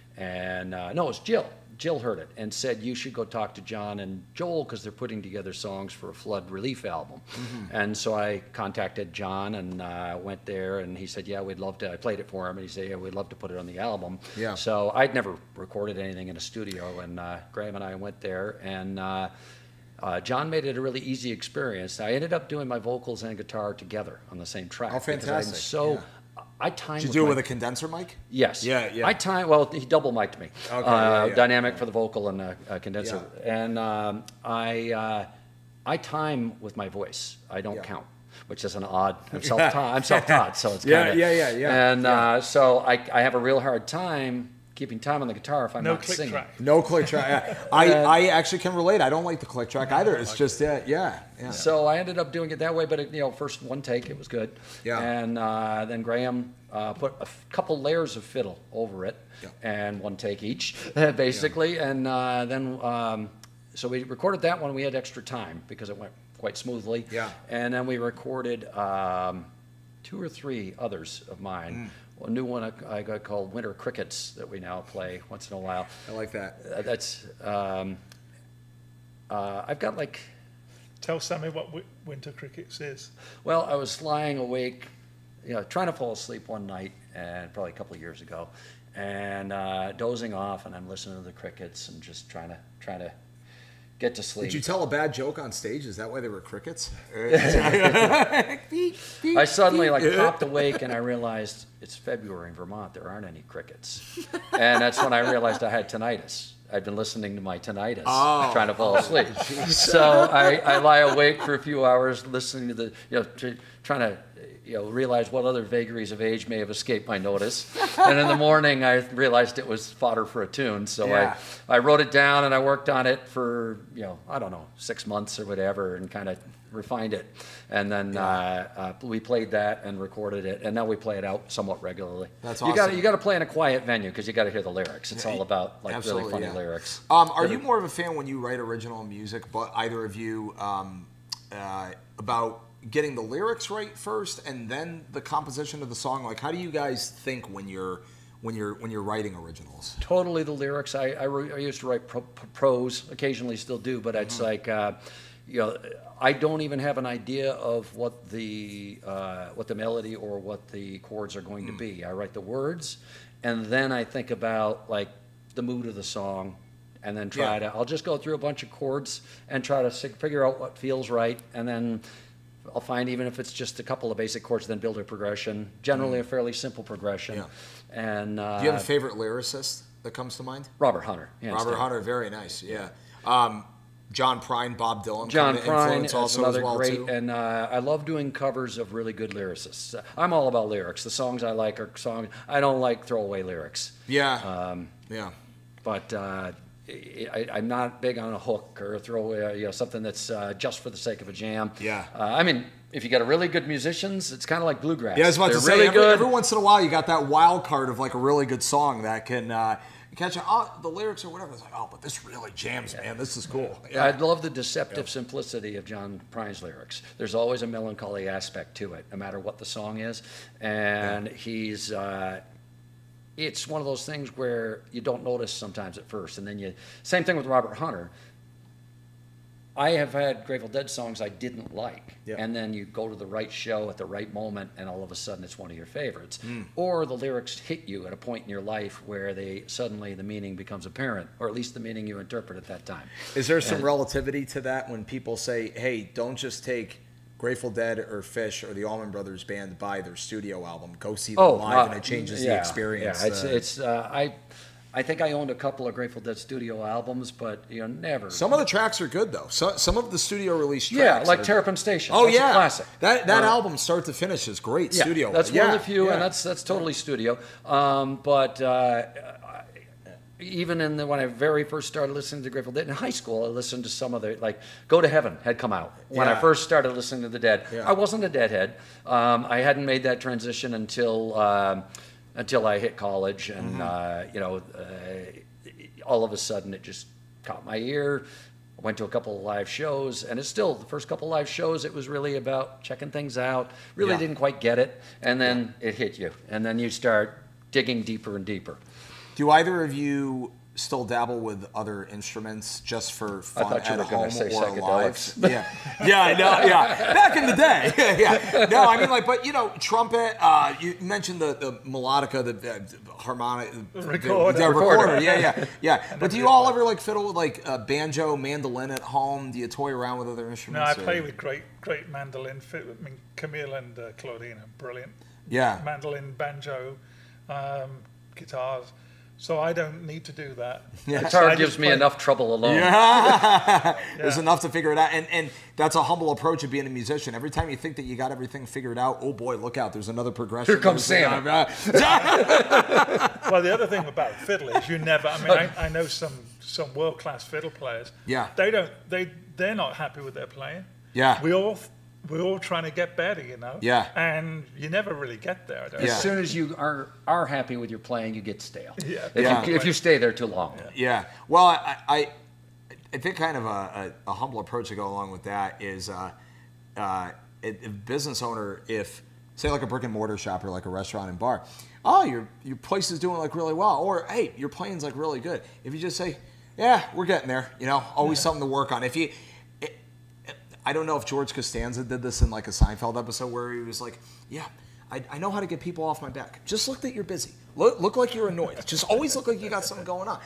And uh, no, it was Jill. Jill heard it and said, you should go talk to John and Joel because they're putting together songs for a flood relief album. Mm-hmm. And so I contacted John and uh, went there, and he said, yeah, we'd love to. I played it for him, and he said, yeah, we'd love to put it on the album. Yeah. So I'd never recorded anything in a studio, and uh, Graham and I went there, and uh, uh, John made it a really easy experience. I ended up doing my vocals and guitar together on the same track. Oh, because I'm fantastic. so Yeah. I timed did you with do it my- with a condenser mic? Yes. Yeah, yeah. I time well. He double mic'd me. Okay, Uh, yeah, yeah. Dynamic for the vocal and uh, uh, condenser. And um, I uh, I time with my voice. I don't Yeah. count, which is an odd. I'm self-taught. I'm self-taught, so it's Yeah, kind of yeah, yeah, yeah, And yeah. Uh, so I I have a real hard time keeping time on the guitar if I'm No not click singing. track. No click track. I, I actually can relate. I don't like the click track either. It's just uh, yeah, yeah. So I ended up doing it that way, but it, you know, first one take, it was good. Yeah. And uh, then Graham uh, put a f- couple layers of fiddle over it, Yeah. and one take each, basically. And uh, then, um, so we recorded that one. We had extra time because it went quite smoothly. Yeah. And then we recorded um, two or three others of mine a new one I, I got called Winter Crickets that we now play once in a while. I like that. Uh, that's um, uh, I've got like. Tell Sammy what wi- Winter Crickets is. Well, I was lying awake, you know, trying to fall asleep one night, and probably a couple of years ago, and uh, dozing off, and I'm listening to the crickets and just trying to trying to get to sleep. Did you tell a bad joke on stage? Is that why there were crickets? I suddenly like popped awake, and I realized it's February in Vermont. There aren't any crickets, and that's when I realized I had tinnitus. I'd been listening to my tinnitus, Oh. trying to fall asleep. So I, I lie awake for a few hours listening to the, you know, tr- trying to, you know, realize what other vagaries of age may have escaped my notice. And in the morning, I realized it was fodder for a tune. So Yeah. I, I wrote it down, and I worked on it for, you know, I don't know, six months or whatever, and kind of refined it. And then uh, uh, we played that and recorded it, and now we play it out somewhat regularly. That's You got awesome. you got to play in a quiet venue because you got to hear the lyrics. It's all about like Absolutely, really funny yeah. lyrics. Um, are you more of a fan when you write original music, but either of you, um, uh, about getting the lyrics right first and then the composition of the song? Like, how do you guys think when you're when you're when you're writing originals? Totally the lyrics. I, I, re- I used to write pro- pro- prose, occasionally still do, but it's Mm-hmm. like, uh, you know, I don't even have an idea of what the uh, what the melody or what the chords are going Mm. to be. I write the words, and then I think about like the mood of the song, and then try Yeah. to. I'll just go through a bunch of chords and try to sig- figure out what feels right, and then I'll find, even if it's just a couple of basic chords, then build a progression. Generally, a fairly simple progression. Yeah. And uh, Do you have a favorite lyricist that comes to mind? Robert Hunter. hands Robert down. Hunter, very nice. Yeah. Um, John Prine, Bob Dylan. John come to Prine influence is also another as well great, too. and uh, I love doing covers of really good lyricists. I'm all about lyrics. The songs I like are songs. I don't like throwaway lyrics. Yeah. Um, yeah. but uh, I, I'm not big on a hook or a throwaway, you know, something that's uh, just for the sake of a jam. Yeah. Uh, I mean, if you got a really good musicians, it's kind of like bluegrass. Yeah, I was about They're to say, really every, good. every once in a while you got that wild card of like a really good song that can uh, catch on. Oh, the lyrics or whatever. It's like, oh, but this really jams, man. This is cool. I love the deceptive simplicity of John Prine's lyrics. There's always a melancholy aspect to it, no matter what the song is. And he's, uh, it's one of those things where you don't notice sometimes at first. And then you, same thing with Robert Hunter. I have had Grateful Dead songs I didn't like, Yeah. and then you go to the right show at the right moment, and all of a sudden it's one of your favorites. Mm. Or the lyrics hit you at a point in your life where they suddenly the meaning becomes apparent, or at least the meaning you interpret at that time. Is there some And- relativity to that when people say, hey, don't just take Grateful Dead or Fish or the Allman Brothers Band by their studio album. Go see them Oh, live, uh, and it changes yeah, the experience. Yeah, it's Uh, it's uh, I. I think I owned a couple of Grateful Dead studio albums, but you know, never. some of the tracks are good though. So, some of the studio release yeah, tracks, like are- Terrapin Station. Oh That's yeah, a classic. That that Uh, album, start to finish, is great. Yeah, studio. that's yeah, one of the few, yeah. and that's that's totally studio. Um, but uh, even in the, when I very first started listening to Grateful Dead in high school, I listened to some of the, like Go to Heaven had come out when Yeah. I first started listening to the Dead. Yeah. I wasn't a Deadhead. Um, I hadn't made that transition until um, until I hit college, and Mm-hmm. uh, you know, uh, all of a sudden it just caught my ear. I went to a couple of live shows, and it's still the first couple of live shows. It was really about checking things out. Really Yeah. didn't quite get it, and then it hit you, and then you start digging deeper and deeper. Do either of you still dabble with other instruments just for fun thought you at were gonna home say or live? psychedelics. Yeah, yeah, I know. Yeah, back in the day. yeah, no, I mean like, but you know, trumpet. Uh, you mentioned the the melodica, the, uh, harmonic, the recorder. the Recorder. recorder. Yeah, yeah, yeah. But do you all ever like fiddle with like uh, banjo, mandolin at home? Do you toy around with other No, instruments? I or- play with great, great mandolin. fit- I mean, Camille and uh, Claudine are brilliant. Yeah. Mandolin, banjo, um, guitars. So I don't need to do that. Yeah. Guitar I gives just me play- enough trouble alone. There's enough to figure it out, and and that's a humble approach of being a musician. Every time you think that you got everything figured out, oh boy, look out! There's another progression. Here comes There's- Sammy. Well, the other thing about fiddle is you never. I mean, I, I know some some world class fiddle players. Yeah. They don't. They they're not happy with their playing. Yeah. We all we're all trying to get better, you know. Yeah. And you never really get there. I don't Yeah. As soon as you are are happy with your playing, you get stale. Yeah. If, Yeah. You, if you stay there too long. Yeah. Well, I, I, I think kind of a, a, a humble approach to go along with that is, uh, uh, a, a business owner, if say like a brick and mortar shop or like a restaurant and bar. Oh, your your place is doing like really well, or hey, your playing's like really good. If you just say, yeah, we're getting there, you know, always yeah. something to work on. If you, it, it, I don't know if George Costanza did this in like a Seinfeld episode where he was like, yeah, I, I know how to get people off my back. Just look that you're busy. Look, look like you're annoyed. Just always look like you got something going on.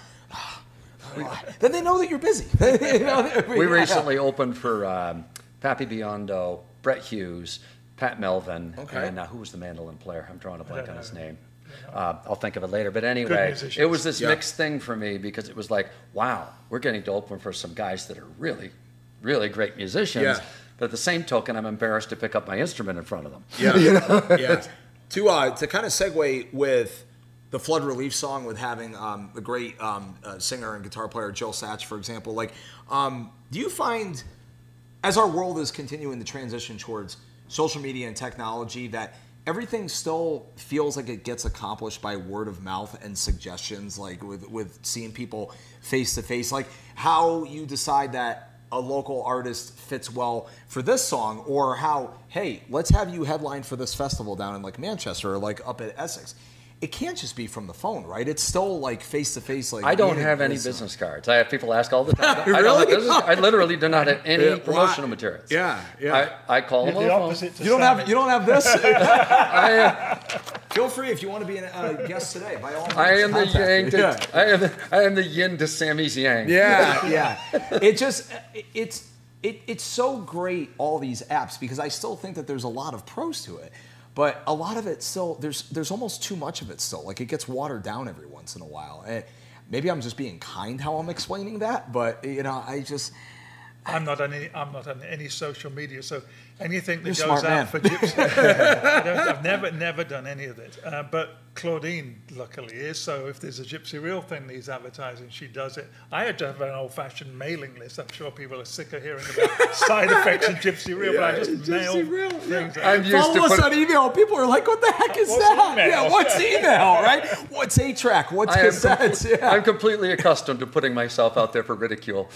Then they know that you're busy. You know, we recently opened for um, Pappy Biondo, Brett Hughes, Pat Melvin, okay. and uh, who was the mandolin player? I'm drawing a blank on his name. Uh, I'll think of it later. But anyway, it was this yeah. mixed thing for me because it was like, wow, we're getting to open for some guys that are really, really great musicians. Yeah. But at the same token, I'm embarrassed to pick up my instrument in front of them. Yeah, you know? yeah. To uh, to kind of segue with the Flood Relief song, with having um, the great um, uh, singer and guitar player Jill Satch, for example. Like, um, do you find, as our world is continuing to transition towards social media and technology, that everything still feels like it gets accomplished by word of mouth and suggestions, like with, with seeing people face to face, like how you decide that a local artist fits well for this song, or how, hey, let's have you headline for this festival down in like Manchester or like up at Essex. It can't just be from the phone, right? It's still like face to face. Like I don't have any business cards. I have people ask all the time. Really? I, don't have business, I literally do not have any yeah, promotional materials. Yeah, yeah. I, I call them on the phone. You don't have you don't have this. I, uh, feel free if you want to be a uh, guest today. By all means, I am the yang. To, yeah. I am the, I am the yin to Sammy's yang. Yeah, yeah. It just it's it, it's so great, all these apps, because I still think that there's a lot of pros to it. But a lot of it still, there's there's almost too much of it still. Like, it gets watered down every once in a while. And maybe I'm just being kind how I'm explaining that, but, you know, I just... I'm not on any, I'm not on any social media, so anything that You're goes out man. for gypsy... I've never, never done any of it. Uh, but Claudine, luckily, is, so if there's a Gypsy Reel thing that he's advertising, she does it. I had to have an old-fashioned mailing list. I'm sure people are sick of hearing about side effects of Gypsy Reel, yeah, but I just mail Reel, things. Yeah. I'm used Follow to us put... on email. People are like, what the heck is what's that? Email? Yeah, what's email, right? What's eight-track? What's I cassettes? Com- yeah. I'm completely accustomed to putting myself out there for ridicule.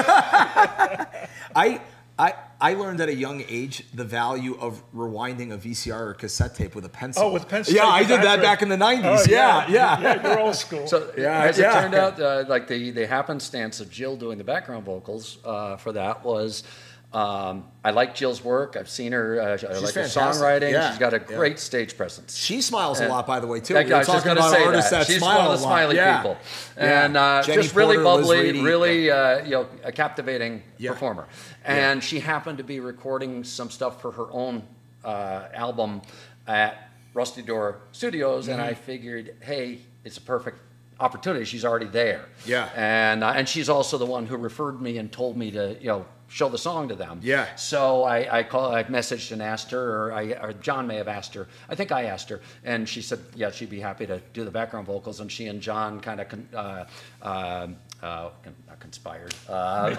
I... I, I learned at a young age the value of rewinding a V C R or cassette tape with a pencil. Oh, with pencil. Yeah, I did that back in the nineties. Oh, yeah, yeah, yeah. Yeah, you're old school. So yeah, as yeah. it turned out, uh, like the, the happenstance of Jill doing the background vocals uh, for that was, um, I like Jill's work. I've seen her. Uh, I like her songwriting. Yeah. She's got a great yeah. stage presence. She smiles and, a lot, by the way, too. That, We were I was just talking going to about say artists that. that She's smile one of the a lot. smiley yeah. people, yeah. and uh, Jenny just really Porter, bubbly, Liz Reedy. really uh, you know, a captivating yeah. performer. And yeah. she happened to be recording some stuff for her own uh, album at Rusty Door Studios, mm-hmm. and I figured, hey, it's a perfect opportunity. She's already there. Yeah. And uh, and she's also the one who referred me and told me to, you know, show the song to them. Yeah. So I, I call I messaged and asked her, or I or John may have asked her. I think I asked her, and she said, yeah, she'd be happy to do the background vocals. And she and John kind of con, uh, uh, uh, not conspired, uh,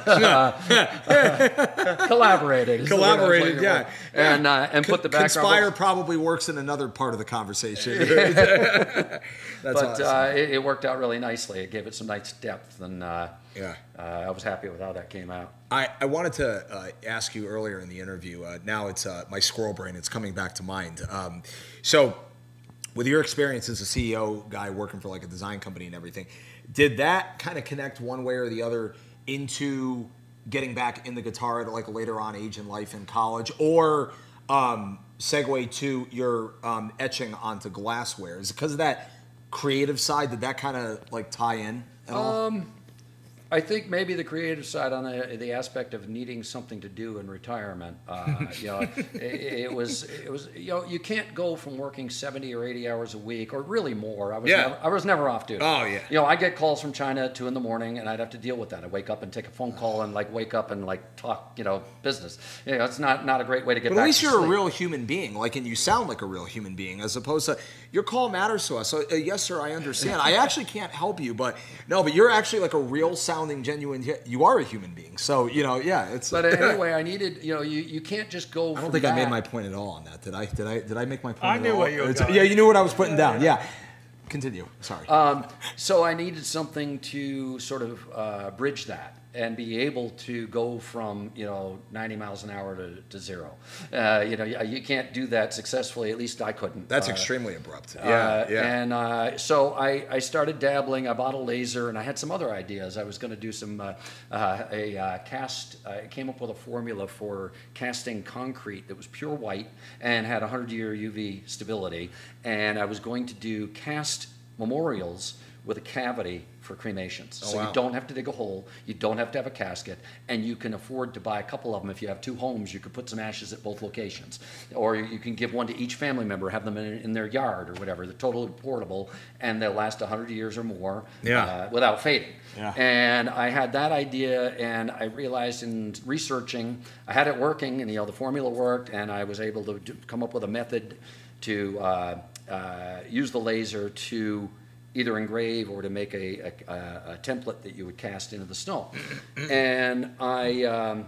collaborated. Collaborated, yeah. And uh, and put the background. Conspire vocals. Probably works in another part of the conversation. That's but awesome. uh, it, it worked out really nicely. It gave it some nice depth, and uh, yeah, uh, I was happy with how that came out. I, I wanted to uh, ask you earlier in the interview. Uh, now it's uh, my squirrel brain. It's coming back to mind. Um, so, with your experience as a C E O guy working for like a design company and everything, did that kind of connect one way or the other into getting back in the guitar at like a later on age in life in college, or um, segue to your um, etching onto glassware? Is it because of that creative side? Did that kind of like tie in at all? Um, I think maybe the creative side on the, the aspect of needing something to do in retirement. Uh, you know, it, it was it was you know you can't go from working seventy or eighty hours a week, or really more. I was yeah. never, I was never off duty. Oh yeah. You know, I get calls from China at two in the morning, and I'd have to deal with that. I wake up and take a phone call and like wake up and like talk you know business. You know, it's not not a great way to get. But back at least to you're sleep. a real human being, like, and you sound like a real human being, as opposed to your call matters to us. So uh, yes, sir, I understand. I actually can't help you, but no, but you're actually like a real sounding, genuine. You are a human being, so you know, yeah. It's. But anyway, I needed, you know, you, you can't just go. I don't from think that. I made my point at all on that. Did I? Did I? Did I make my point? I at knew all? what you were It's- going. Yeah, you knew what I was putting down. Yeah. Continue. Sorry. Um, so I needed something to sort of uh, bridge that. and be able to go from, you know, ninety miles an hour to, to zero. Uh, you know, you, you can't do that successfully. At least I couldn't. That's uh, extremely abrupt. Yeah, uh, yeah. And uh, so I, I started dabbling. I bought a laser, and I had some other ideas. I was going to do some uh, uh, a uh, cast. I came up with a formula for casting concrete that was pure white and had one hundred year U V stability. And I was going to do cast memorials with a cavity for cremations. Oh, so wow. you don't have to dig a hole, you don't have to have a casket, and you can afford to buy a couple of them. If you have two homes, you could put some ashes at both locations. Or you can give one to each family member, have them in, in their yard or whatever. They're totally portable, and they'll last one hundred years or more Yeah. uh, without fading. Yeah. And I had that idea, and I realized in researching, I had it working, and you know the formula worked, and I was able to do, come up with a method to uh, uh, use the laser to either engrave or to make a, a, a template that you would cast into the snow. And I um,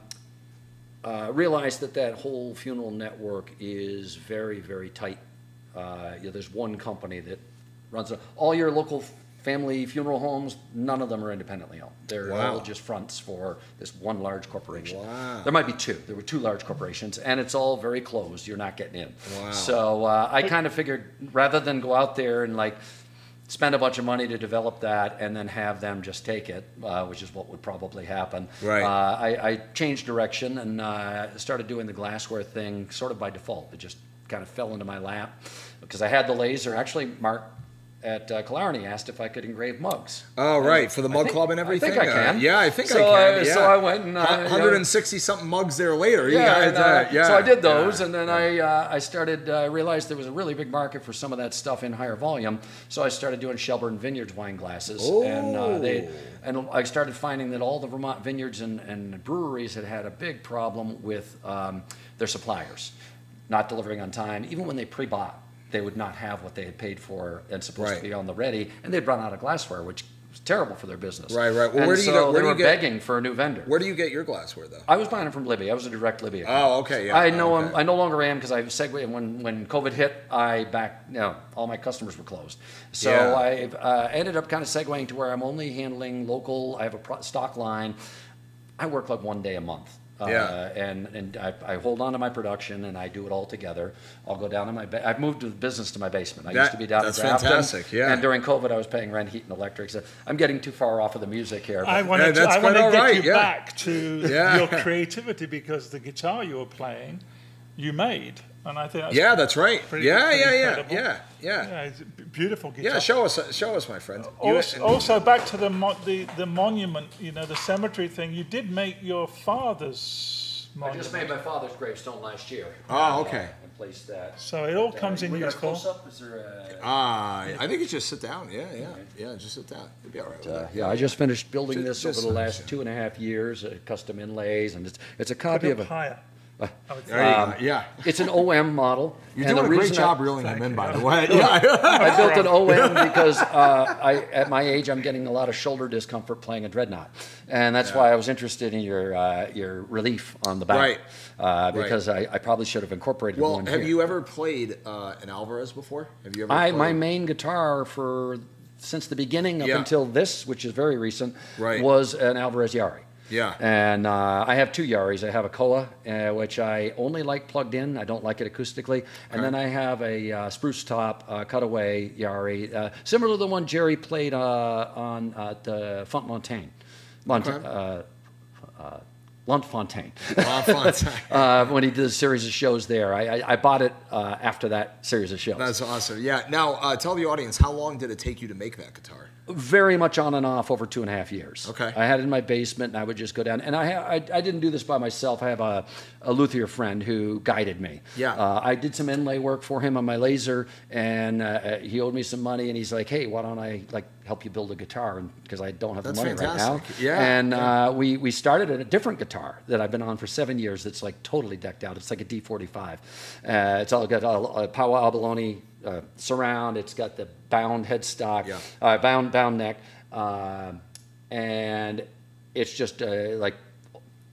uh, realized that that whole funeral network is very, very tight. Uh, you know, there's one company that runs it. All your local family funeral homes, none of them are independently owned. They're Wow. all just fronts for this one large corporation. Wow. There might be two. There were two large corporations, and it's all very closed. You're not getting in. Wow. So uh, I kind of figured rather than go out there and like spend a bunch of money to develop that and then have them just take it, uh, which is what would probably happen. Right. Uh, I, I changed direction and uh, started doing the glassware thing sort of by default. It just kind of fell into my lap because I had the laser. Actually, Mark at uh, Killarney asked if I could engrave mugs. Oh, right, for the I mug think- club and I everything? think I Uh, can. yeah, I think So I can. I- yeah. so I went and, uh, you know- one hundred sixty something mugs there later. You Yeah, guys, and, uh, uh, yeah. so I did those, yeah. and then I uh, I started. I uh, realized there was a really big market for some of that stuff in higher volume. So I started doing Shelburne Vineyards wine glasses, and uh, they and I started finding that all the Vermont vineyards and, and breweries had had a big problem with um, their suppliers not delivering on time, even when they pre-bought. They would not have what they had paid for and supposed Right. to be on the ready, and they'd run out of glassware, which was terrible for their business. Right, right. Well, and where do you so get- where they do you were get- begging for a new vendor. Where do you get your glassware, though? I was buying it from Libby. I was a direct Libby account. Oh, okay, yeah. I know okay. I'm, I no longer am because I segued when when COVID hit. I back you know all my customers were closed, so Yeah. I uh, ended up kind of segueing to where I'm only handling local. I have a pro- stock line. I work like one day a month. Uh, Yeah. and and I, I hold on to my production and I do it all together. I'll go down to my. Ba- I've moved the business to my basement. I That- used to be down that's in Grafton, fantastic, yeah. And during COVID, I was paying rent, heat, and electric. So I'm getting too far off of the music here. I but- wanted Yeah, to, that's I want quite to all get right, you yeah. back to Yeah. your creativity because the guitar you were playing, you made, and I think that's Yeah, that's right. pretty- Yeah, pretty yeah, yeah, incredible. yeah, yeah. yeah, it's a b- beautiful guitar. Yeah, show us, show us, my friend. You- Also, also back to the, mo- the the monument, you know, the cemetery thing. You did make your father's I monument, just made my father's gravestone last year. Oh, okay. Uh, and placed that. so it all Uh, comes in we got a useful. close-up? Is there a- Ah, I think you just sit down. Yeah, yeah, yeah. Just sit down. You'll be all right. with Uh, that. yeah, I just finished building Just- this just over the nice, last yeah. two and a half years, uh, custom inlays, and it's it's a Put copy it of up a. higher. Uh, I would There you um, go. Yeah. It's an O M model. You're and doing the a great reason job I, reeling him in, you. by the way. Yeah. I built an O M because uh, I, at my age, I'm getting a lot of shoulder discomfort playing a dreadnought, and that's why I was interested in your uh, your relief on the back. Right. Uh, because I, I probably should have incorporated Well, one have here. you ever played uh, an Alvarez before? Have you ever? I played? my main guitar for since the beginning up Yeah. until this, which is very recent, Right. was an Alvarez Yari. Yeah. And uh, I have two Yaris. I have a Koa, uh, which I only like plugged in. I don't like it acoustically. And then I have a uh, spruce top uh, cutaway Yari, uh, similar to the one Jerry played uh, on uh, the Font Montaigne. Mont- Okay. uh, uh, Luntfontaine. L'Enfant. uh, when he did a series of shows there. I, I, I bought it uh, after that series of shows. That's awesome. Yeah. Now, uh, tell the audience, how long did it take you to make that guitar? Very much on and off over two and a half years. Okay. I had it in my basement, and I would just go down. And I, ha- I, I didn't do this by myself. I have a, a luthier friend who guided me. Yeah. Uh, I did some inlay work for him on my laser, and uh, he owed me some money. And he's like, "Hey, why don't I like help you build a guitar?" Because I don't have That's the money right fantastic. now. Yeah, And yeah. Uh, we we started at a different guitar that I've been on for seven years. That's like totally decked out. It's like a D forty-five. Uh, it's all got a, a Powwow Abalone uh, surround. It's got the bound headstock, Yeah. uh, bound bound neck. Uh, and it's just uh, like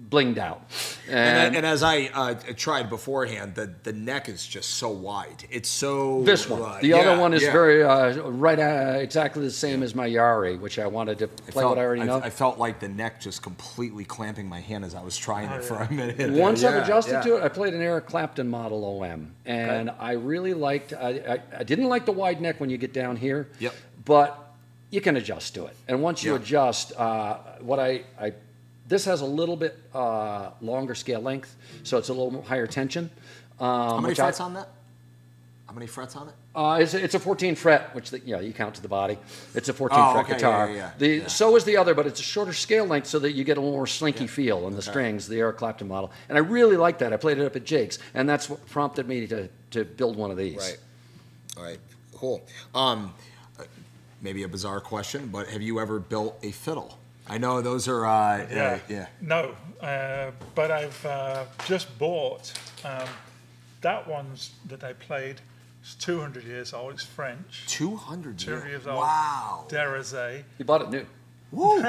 blinged out. And, and, and as I uh, tried beforehand, the, the neck is just so wide. It's so... This one. Uh, the yeah, other one is yeah. very, uh, right, uh, exactly the same as my Yari, which I wanted to play I felt, what I already know. I, I felt like the neck just completely clamping my hand as I was trying Oh, it yeah. for a minute. Once yeah, I've adjusted yeah. to it, I played an Eric Clapton model O M, and Okay. I really liked. I, I, I didn't like the wide neck when you get down here. Yep. But you can adjust to it, and once you Yeah. adjust, uh, what I, I this has a little bit uh, longer scale length, so it's a little more higher tension. Um, How many which I- frets on that? How many frets on it? Uh, it's, a, it's a fourteen fret, which the, you know, you count to the body. It's a fourteen Oh, fret okay, guitar. yeah, yeah, yeah. The Yeah. so is the other, but it's a shorter scale length, so that you get a little more slinky Yeah. feel in the Okay. strings. The Eric Clapton model, and I really like that. I played it up at Jake's, and that's what prompted me to to build one of these. Right. All right. Cool. Um, uh, maybe a bizarre question, but have you ever built a fiddle? I know those are. Uh, Yeah. Uh, yeah. No, uh, but I've uh, just bought um, that one's that I played. It's two hundred years old. It's French. Two hundred two hundred years. years old. Wow. Derazé. You bought it new. Woo.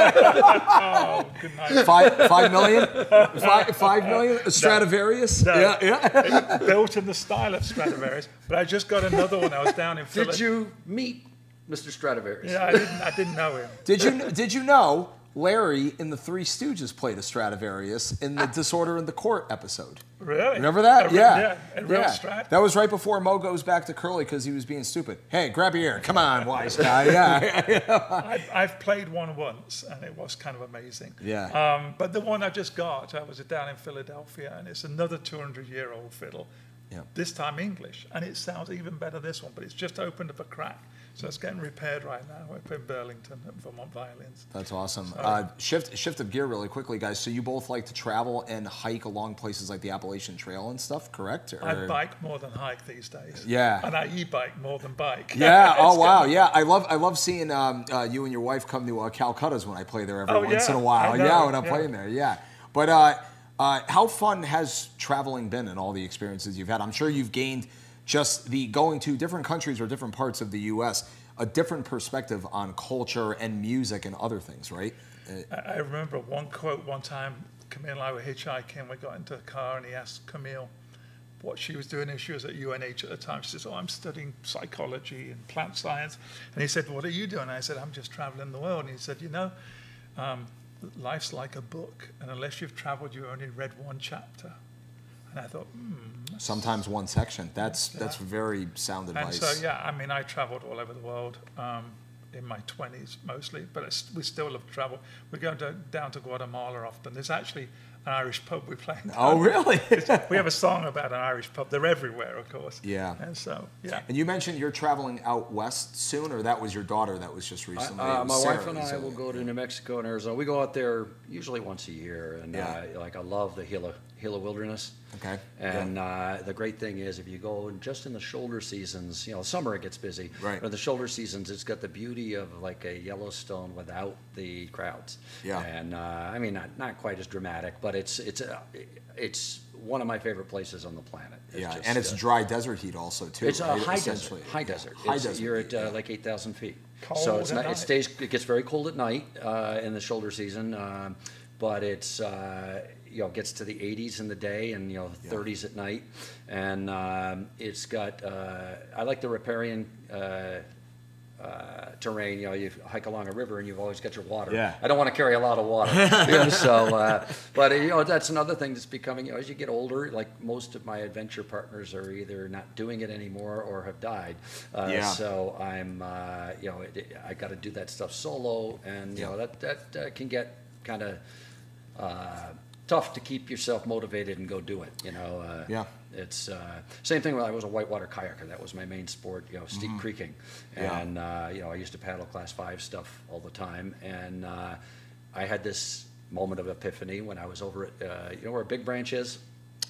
Oh, good night. Five, five million? Five, five million? A Stradivarius? No. Yeah, yeah. It's built in the style of Stradivarius, but I just got another one. I was down in Did Philadelphia. you meet Mister Stradivarius? Yeah, I didn't. I didn't know him. Did you did you know Larry in the Three Stooges played a Stradivarius in the Disorder in the Court episode? Really? Remember that? A re- yeah. Yeah, a real yeah. Strat. That was right before Mo goes back to Curly because he was being stupid. Hey, grab your ear. Come on, wise guy. Yeah. I've, I've played one once, and it was kind of amazing. Yeah. Um, but the one I just got, I was down in Philadelphia, and it's another two hundred year old fiddle. Yeah. This time English, and it sounds even better this one, but it's just opened up a crack. So it's getting repaired right now up in Burlington at Vermont Violins. That's awesome. Uh, shift shift of gear really quickly, guys. So you both like to travel and hike along places like the Appalachian Trail and stuff, correct? Or- I bike more than hike these days. Yeah. And I e-bike more than bike. Yeah. It's Oh wow. kinda- Yeah. I love I love seeing um, uh, you and your wife come to uh, Calcutta's when I play there every Oh, once yeah. in a while. I know, Yeah, when I'm yeah. playing there. Yeah. But uh, uh, how fun has traveling been and all the experiences you've had? I'm sure you've gained just the going to different countries or different parts of the U S a different perspective on culture and music and other things, right? Uh, I I remember one quote one time. Camille and I were hitchhiking. We got into the car, and he asked Camille what she was doing. And she was at U N H at the time. She says, "Oh, I'm studying psychology and plant science." And he said, "What are you doing?" I said, "I'm just traveling the world." And he said, "You know, um, life's like a book, and unless you've traveled, you only read one chapter." And I thought, hmm. Sometimes one section. That's Yeah. that's very sound And advice. so, yeah, I mean, I traveled all over the world um, in my twenties mostly, but it's, we still love to travel. We go to, down to Guatemala often. There's actually an Irish pub we play in. Oh, really? We have a song about an Irish pub. They're everywhere, of course. Yeah. And so, yeah. And you mentioned you're traveling out west soon, or that was your daughter that was just recently? Uh, It my was wife Sarah, and I so- will go to New Mexico and Arizona. We go out there usually once a year, and Yeah. uh, like I love the Gila, Gila Wilderness. Okay. And uh, the great thing is, if you go in just in the shoulder seasons, you know, summer it gets busy. Right. But in the shoulder seasons, it's got the beauty of like a Yellowstone without the crowds. Yeah. And uh, I mean, not, not quite as dramatic, but it's it's uh, it's one of my favorite places on the planet. It's Yeah, just, and it's uh, dry desert heat also too. it's a right? high Essentially. desert. High Yeah. desert. High It's- desert. You're heat, at uh, yeah. like eight thousand feet. Cold so it's at not, night. it stays. It gets very cold at night uh, in the shoulder season, um, but it's uh, you know gets to the eighties in the day and you know thirties at night, and um, it's got. Uh, I like the riparian. Uh, uh, terrain, you know, you hike along a river and you've always got your water. Yeah. I don't want to carry a lot of water. You know, so, uh, but you know, that's another thing that's becoming, you know, as you get older, like most of my adventure partners are either not doing it anymore or have died. Uh, Yeah. So I'm, uh, you know, it, I got to do that stuff solo, and you Yeah. know that that uh, can get kind of uh, tough to keep yourself motivated and go do it. You know. Uh, Yeah. It's uh, same thing when I was a whitewater kayaker. That was my main sport, you know, steep creeking. Mm-hmm. Yeah. And, uh, you know, I used to paddle class five stuff all the time. And uh, I had this moment of epiphany when I was over at, uh, you know where Big Branch is?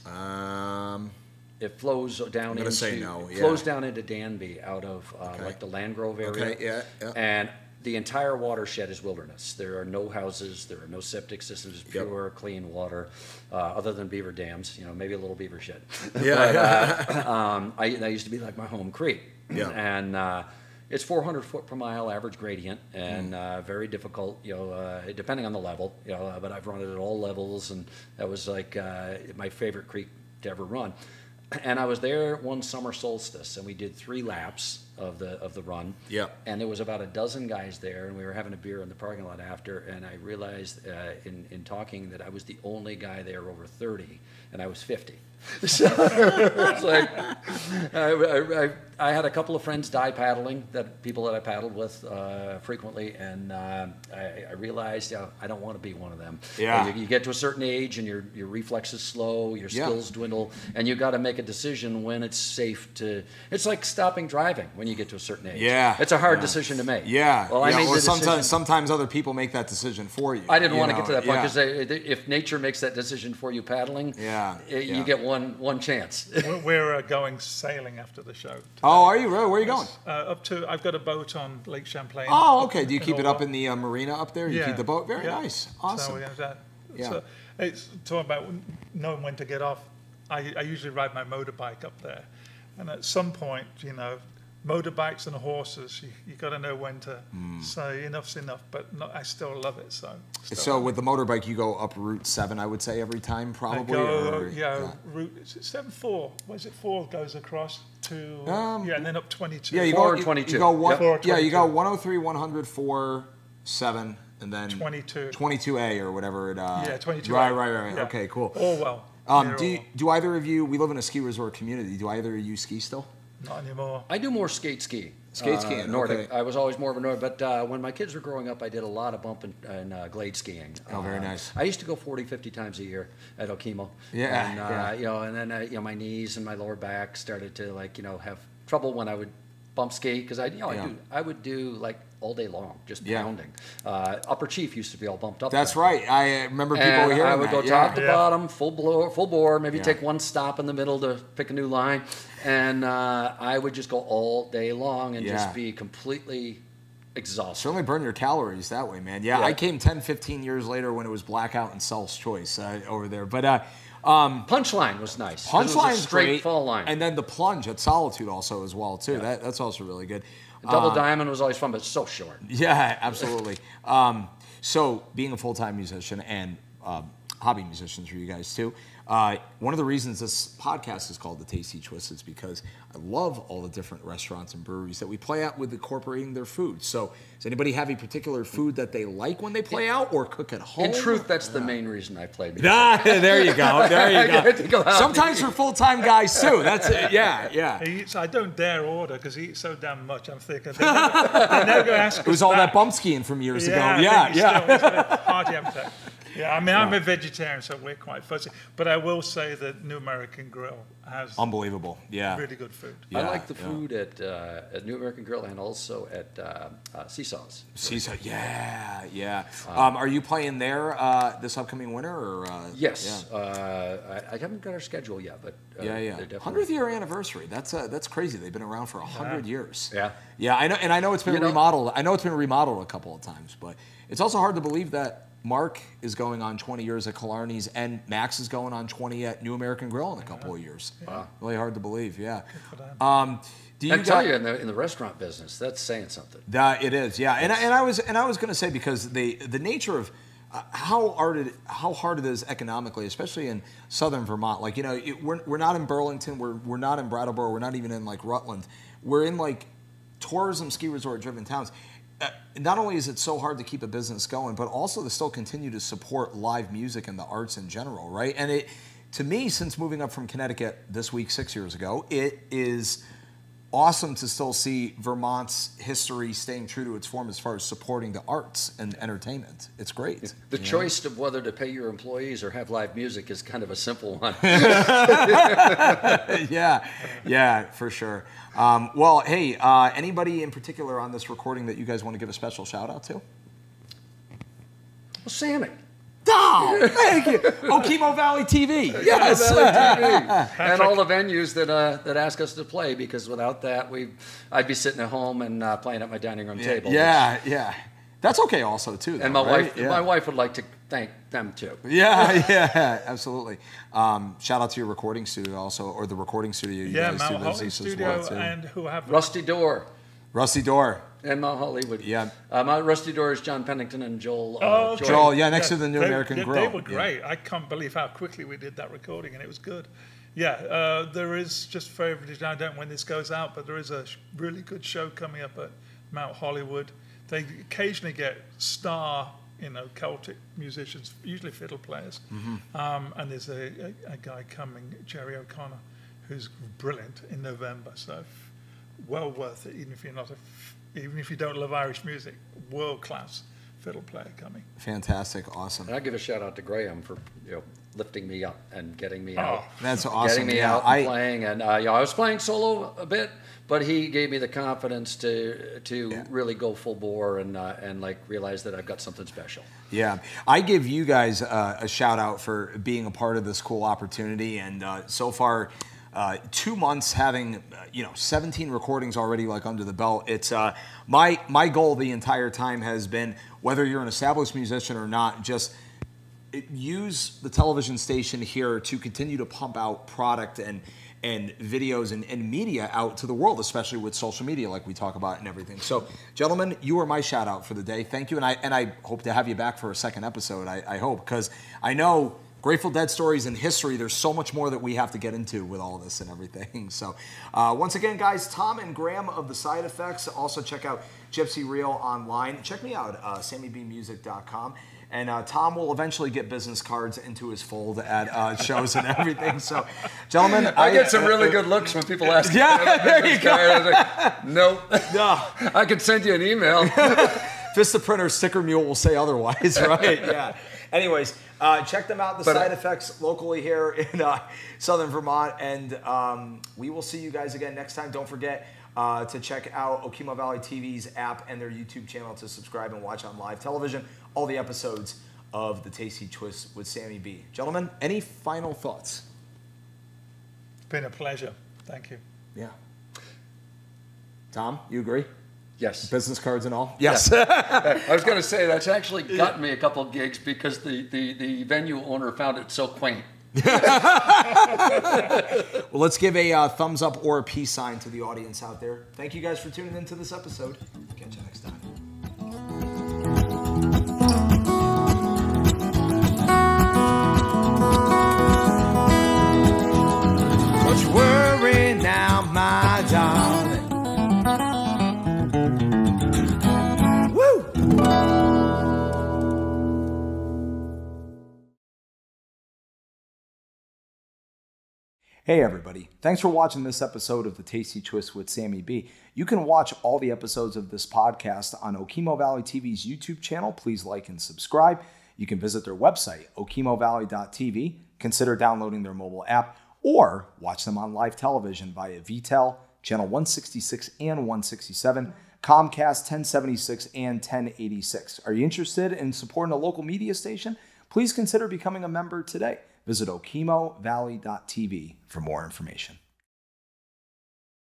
Um, It flows down gonna into, say no, it yeah. flows down into Danby out of uh, Okay. like the Landgrove area. Okay, yeah, yeah. And the entire watershed is wilderness. There are no houses, there are no septic systems, Yep. pure, clean water, uh, other than beaver dams, you know, maybe a little beaver shed. Yeah. But, uh, um, I, that used to be like my home creek. Yeah. And, uh, it's four hundred foot per mile average gradient, and mm. uh, very difficult, you know, uh, depending on the level, you know, uh, but I've run it at all levels, and that was like uh, my favorite creek to ever run. And I was there one summer solstice, and we did three laps of the of the run. Yeah. And there was about a dozen guys there, and we were having a beer in the parking lot after, and I realized uh, in, in talking that I was the only guy there over thirty, and I was fifty. So it's like, I, I, I had a couple of friends die paddling, that people that I paddled with uh, frequently, and uh, I, I realized, you know, I don't want to be one of them. Yeah. You, you get to a certain age, and your your reflexes slow, your Yeah. skills dwindle, and you got to make a decision when it's safe to. It's like stopping driving when you get to a certain age. Yeah. It's a hard yeah. decision to make. Yeah. Well, I yeah. made Or the sometimes decision. sometimes other people make that decision for you. I didn't you want to know? get to that point Yeah. because if nature makes that decision for you paddling, Yeah, it- you yeah. get one one chance. We're, we're uh, going sailing after the show. Oh, are you really? Where are you going? Uh, up to, I've got a boat on Lake Champlain. Oh, okay. Do you keep it up Orwell. in the uh, marina up there? You Yeah. keep the boat? Very Yeah. nice. So, Awesome. yeah, that, Yeah. so it's talking about knowing when to get off. I, I usually ride my motorbike up there, and at some point, you know, motorbikes and horses, you, you got to know when to say enough's enough. But not, I still love it. So, still So with the motorbike, you go up Route seven, I would say, every time, I probably? go, or- yeah, route is it seven four. What is it? Four goes across to Um, yeah, and then up twenty-two. Yeah, you Four go, and you- twenty-two. You go one, Yep. Four, yeah, you go twenty-two. one oh three, one hundred, four, seven, and then twenty-two. twenty-two A or whatever it. Uh, Yeah, twenty-two. Right, right, right. Yeah. Okay, cool. Orwell. Um, near do you, Orwell. do either of you? We live in a ski resort community. Do either of you ski still? Not anymore. I do more skate ski. Skate uh, skiing, Nordic. okay. I was always more of a Nordic, but uh, when my kids were growing up, I did a lot of bump and, and uh, glade skiing. Oh, very Uh, nice. I used to go forty, fifty times a year at Okemo. Yeah, And, uh, yeah. you know, and then, uh, you know, my knees and my lower back started to, like, you know, have trouble when I would bump ski, because I, you know, Yeah. I, do, I would do, like, all day long, just Yeah. pounding. Uh, Upper Chief used to be all bumped up. That's there. right. I uh, remember people And hearing I would that. go yeah. top to Yeah. bottom, full blow, full bore, maybe Yeah. take one stop in the middle to pick a new line, and uh, I would just go all day long and Yeah. just be completely exhausted. Certainly burn your calories that way, man. Yeah, Yeah. I came ten, fifteen years later when it was blackout and Self's Choice uh, over there. But uh, um, Punchline was nice. 'cause it was a Punchline's straight great. fall line. And then the plunge at Solitude also as well, too. That, that's also really good. Double Uh, diamond was always fun, but so short. Yeah, absolutely. um, so, being a full-time musician and um, hobby musicians for you guys too, uh, one of the reasons this podcast is called The Tasty Twist is because I love all the different restaurants and breweries that we play at with incorporating their food. So, does anybody have a particular food that they like when they play out or cook at home? In truth, that's the main reason I played music. Ah, there you go. There you I get to go go. out. Sometimes for full-time guys too. That's it. Yeah, yeah. He eats, I don't dare order because he eats so damn much. I'm thinking they're never, they're never going to ask It was us all that back. bump skiing from years Yeah, ago. I Yeah, think he's yeah. Still, he's got a hearty appetite. Yeah, I mean, I'm a vegetarian, so we're quite fuzzy. But I will say that New American Grill has Unbelievable. Yeah. really good food. I Yeah, like the yeah. food at, uh, at New American Grill and also at uh, uh, Seesaws. Caesar, yeah, yeah. Uh, Um, are you playing there uh, this upcoming winter, or uh, Yes, Yeah, uh, I, I haven't got our schedule yet, but uh, yeah, they're yeah. definitely- Hundredth year anniversary. That's uh, that's crazy. They've been around for a hundred years. Yeah. yeah. I know, and I know it's been You know- remodeled. I know it's been remodeled a couple of times, but it's also hard to believe that Mark is going on twenty years at Killarney's and Max is going on twenty at New American Grill in a couple of years. Wow. Really hard to believe. Yeah. for them. Um, do you I tell got- you, in the in the restaurant business, that's saying something. That it is, yeah, and I, and I was and I was going to say because the the nature of uh, how hard it how hard it is economically, especially in southern Vermont. Like you know, it, we're we're not in Burlington, we're we're not in Brattleboro, we're not even in like Rutland. We're in like tourism ski resort driven towns. Uh, not only is it so hard to keep a business going, but also to still continue to support live music and the arts in general, right? And it, to me, since moving up from Connecticut this week six years ago, it is awesome to still see Vermont's history staying true to its form as far as supporting the arts and entertainment. It's great. The you know? choice of whether to pay your employees or have live music is kind of a simple one. yeah, yeah, for sure. Um, well, hey, uh, anybody in particular on this recording that you guys want to give a special shout out to? Well, Sammy. Oh, thank you. Okemo Valley T V. Yes. And all the venues that uh, that ask us to play, because without that, we I'd be sitting at home and uh, playing at my dining room table. Yeah, yeah. That's okay also, too. Though, And my right? wife, yeah. my wife would like to thank them too. Yeah, yeah, absolutely. Um, shout out to your recording studio also, or the recording studio you Yeah, guys Mount do Holly business as Studio well, too. and who have Rusty Door. Rusty Door. And Mount Hollywood. Yeah. Uh, Mount Rusty Door is John Pennington and Joel. Uh, Oh, okay. Joel, yeah, next to the New they, American they, Grill. They were great. I can't believe how quickly we did that recording, and it was good. Yeah, uh, there is, just for everybody, I don't know when this goes out, but there is a sh- really good show coming up at Mount Hollywood. They occasionally get star, you know, Celtic musicians, usually fiddle players. Mm-hmm. Um, and there's a, a, a guy coming, Jerry O'Connor, who's brilliant in November. So well worth it, even if you're not a, even if you don't love Irish music. World class fiddle player coming. Fantastic, awesome. And I give a shout out to Graham for you know lifting me up and getting me Oh, out. That's awesome. Getting me yeah, out and I, playing, and uh, you know, I was playing solo a bit, but he gave me the confidence to to Yeah. really go full bore and uh, and like realize that I've got something special. Yeah, I give you guys uh, a shout out for being a part of this cool opportunity, and uh, so far, uh, two months having uh, you know seventeen recordings already like under the belt. It's uh, my my goal the entire time has been, whether you're an established musician or not, just use the television station here to continue to pump out product and and videos and, and media out to the world, especially with social media like we talk about and everything. So, gentlemen, you are my shout out for the day. Thank you, and I and I hope to have you back for a second episode. I, I hope, because I know Grateful Dead stories and history, there's so much more that we have to get into with all this and everything. So, uh, once again, guys, Tom and Graham of The Side Effects. Also, check out Gypsy Reel online. Check me out, uh, sammy b music dot com. And uh, Tom will eventually get business cards into his fold at uh, shows and everything. So, gentlemen, I, I get some really good looks when people ask. Yeah, there you go. I was like, nope. No. I could send you an email. Vista Printer Sticker Mule will say otherwise, right? Yeah. Anyways, uh, check them out, The But, uh, Side Effects, locally here in uh, Southern Vermont. And um, we will see you guys again next time. Don't forget uh, to check out Okemo Valley T V's app and their YouTube channel to subscribe and watch on live television all the episodes of The Tasty Twist with Sammy B. Gentlemen, any final thoughts? It's been a pleasure. Thank you. Yeah. Tom, you agree? Yes. Business cards and all? Yes. I was going to say that's actually gotten me a couple of gigs because the, the, the venue owner found it so quaint. Well, let's give a uh, thumbs up or a peace sign to the audience out there. Thank you guys for tuning into this episode. Catch you next time. Don't you worry now, my darling. Woo! Hey everybody, thanks for watching this episode of The Tasty Twist with Sammy B. You can watch all the episodes of this podcast on Okemo Valley T V's YouTube channel. Please like and subscribe. You can visit their website, okemo valley dot t v, consider downloading their mobile app, or watch them on live television via V T E L, channel one sixty-six and one sixty-seven, Comcast ten seventy-six and ten eighty-six. Are you interested in supporting a local media station? Please consider becoming a member today. Visit okemo valley dot t v for more information.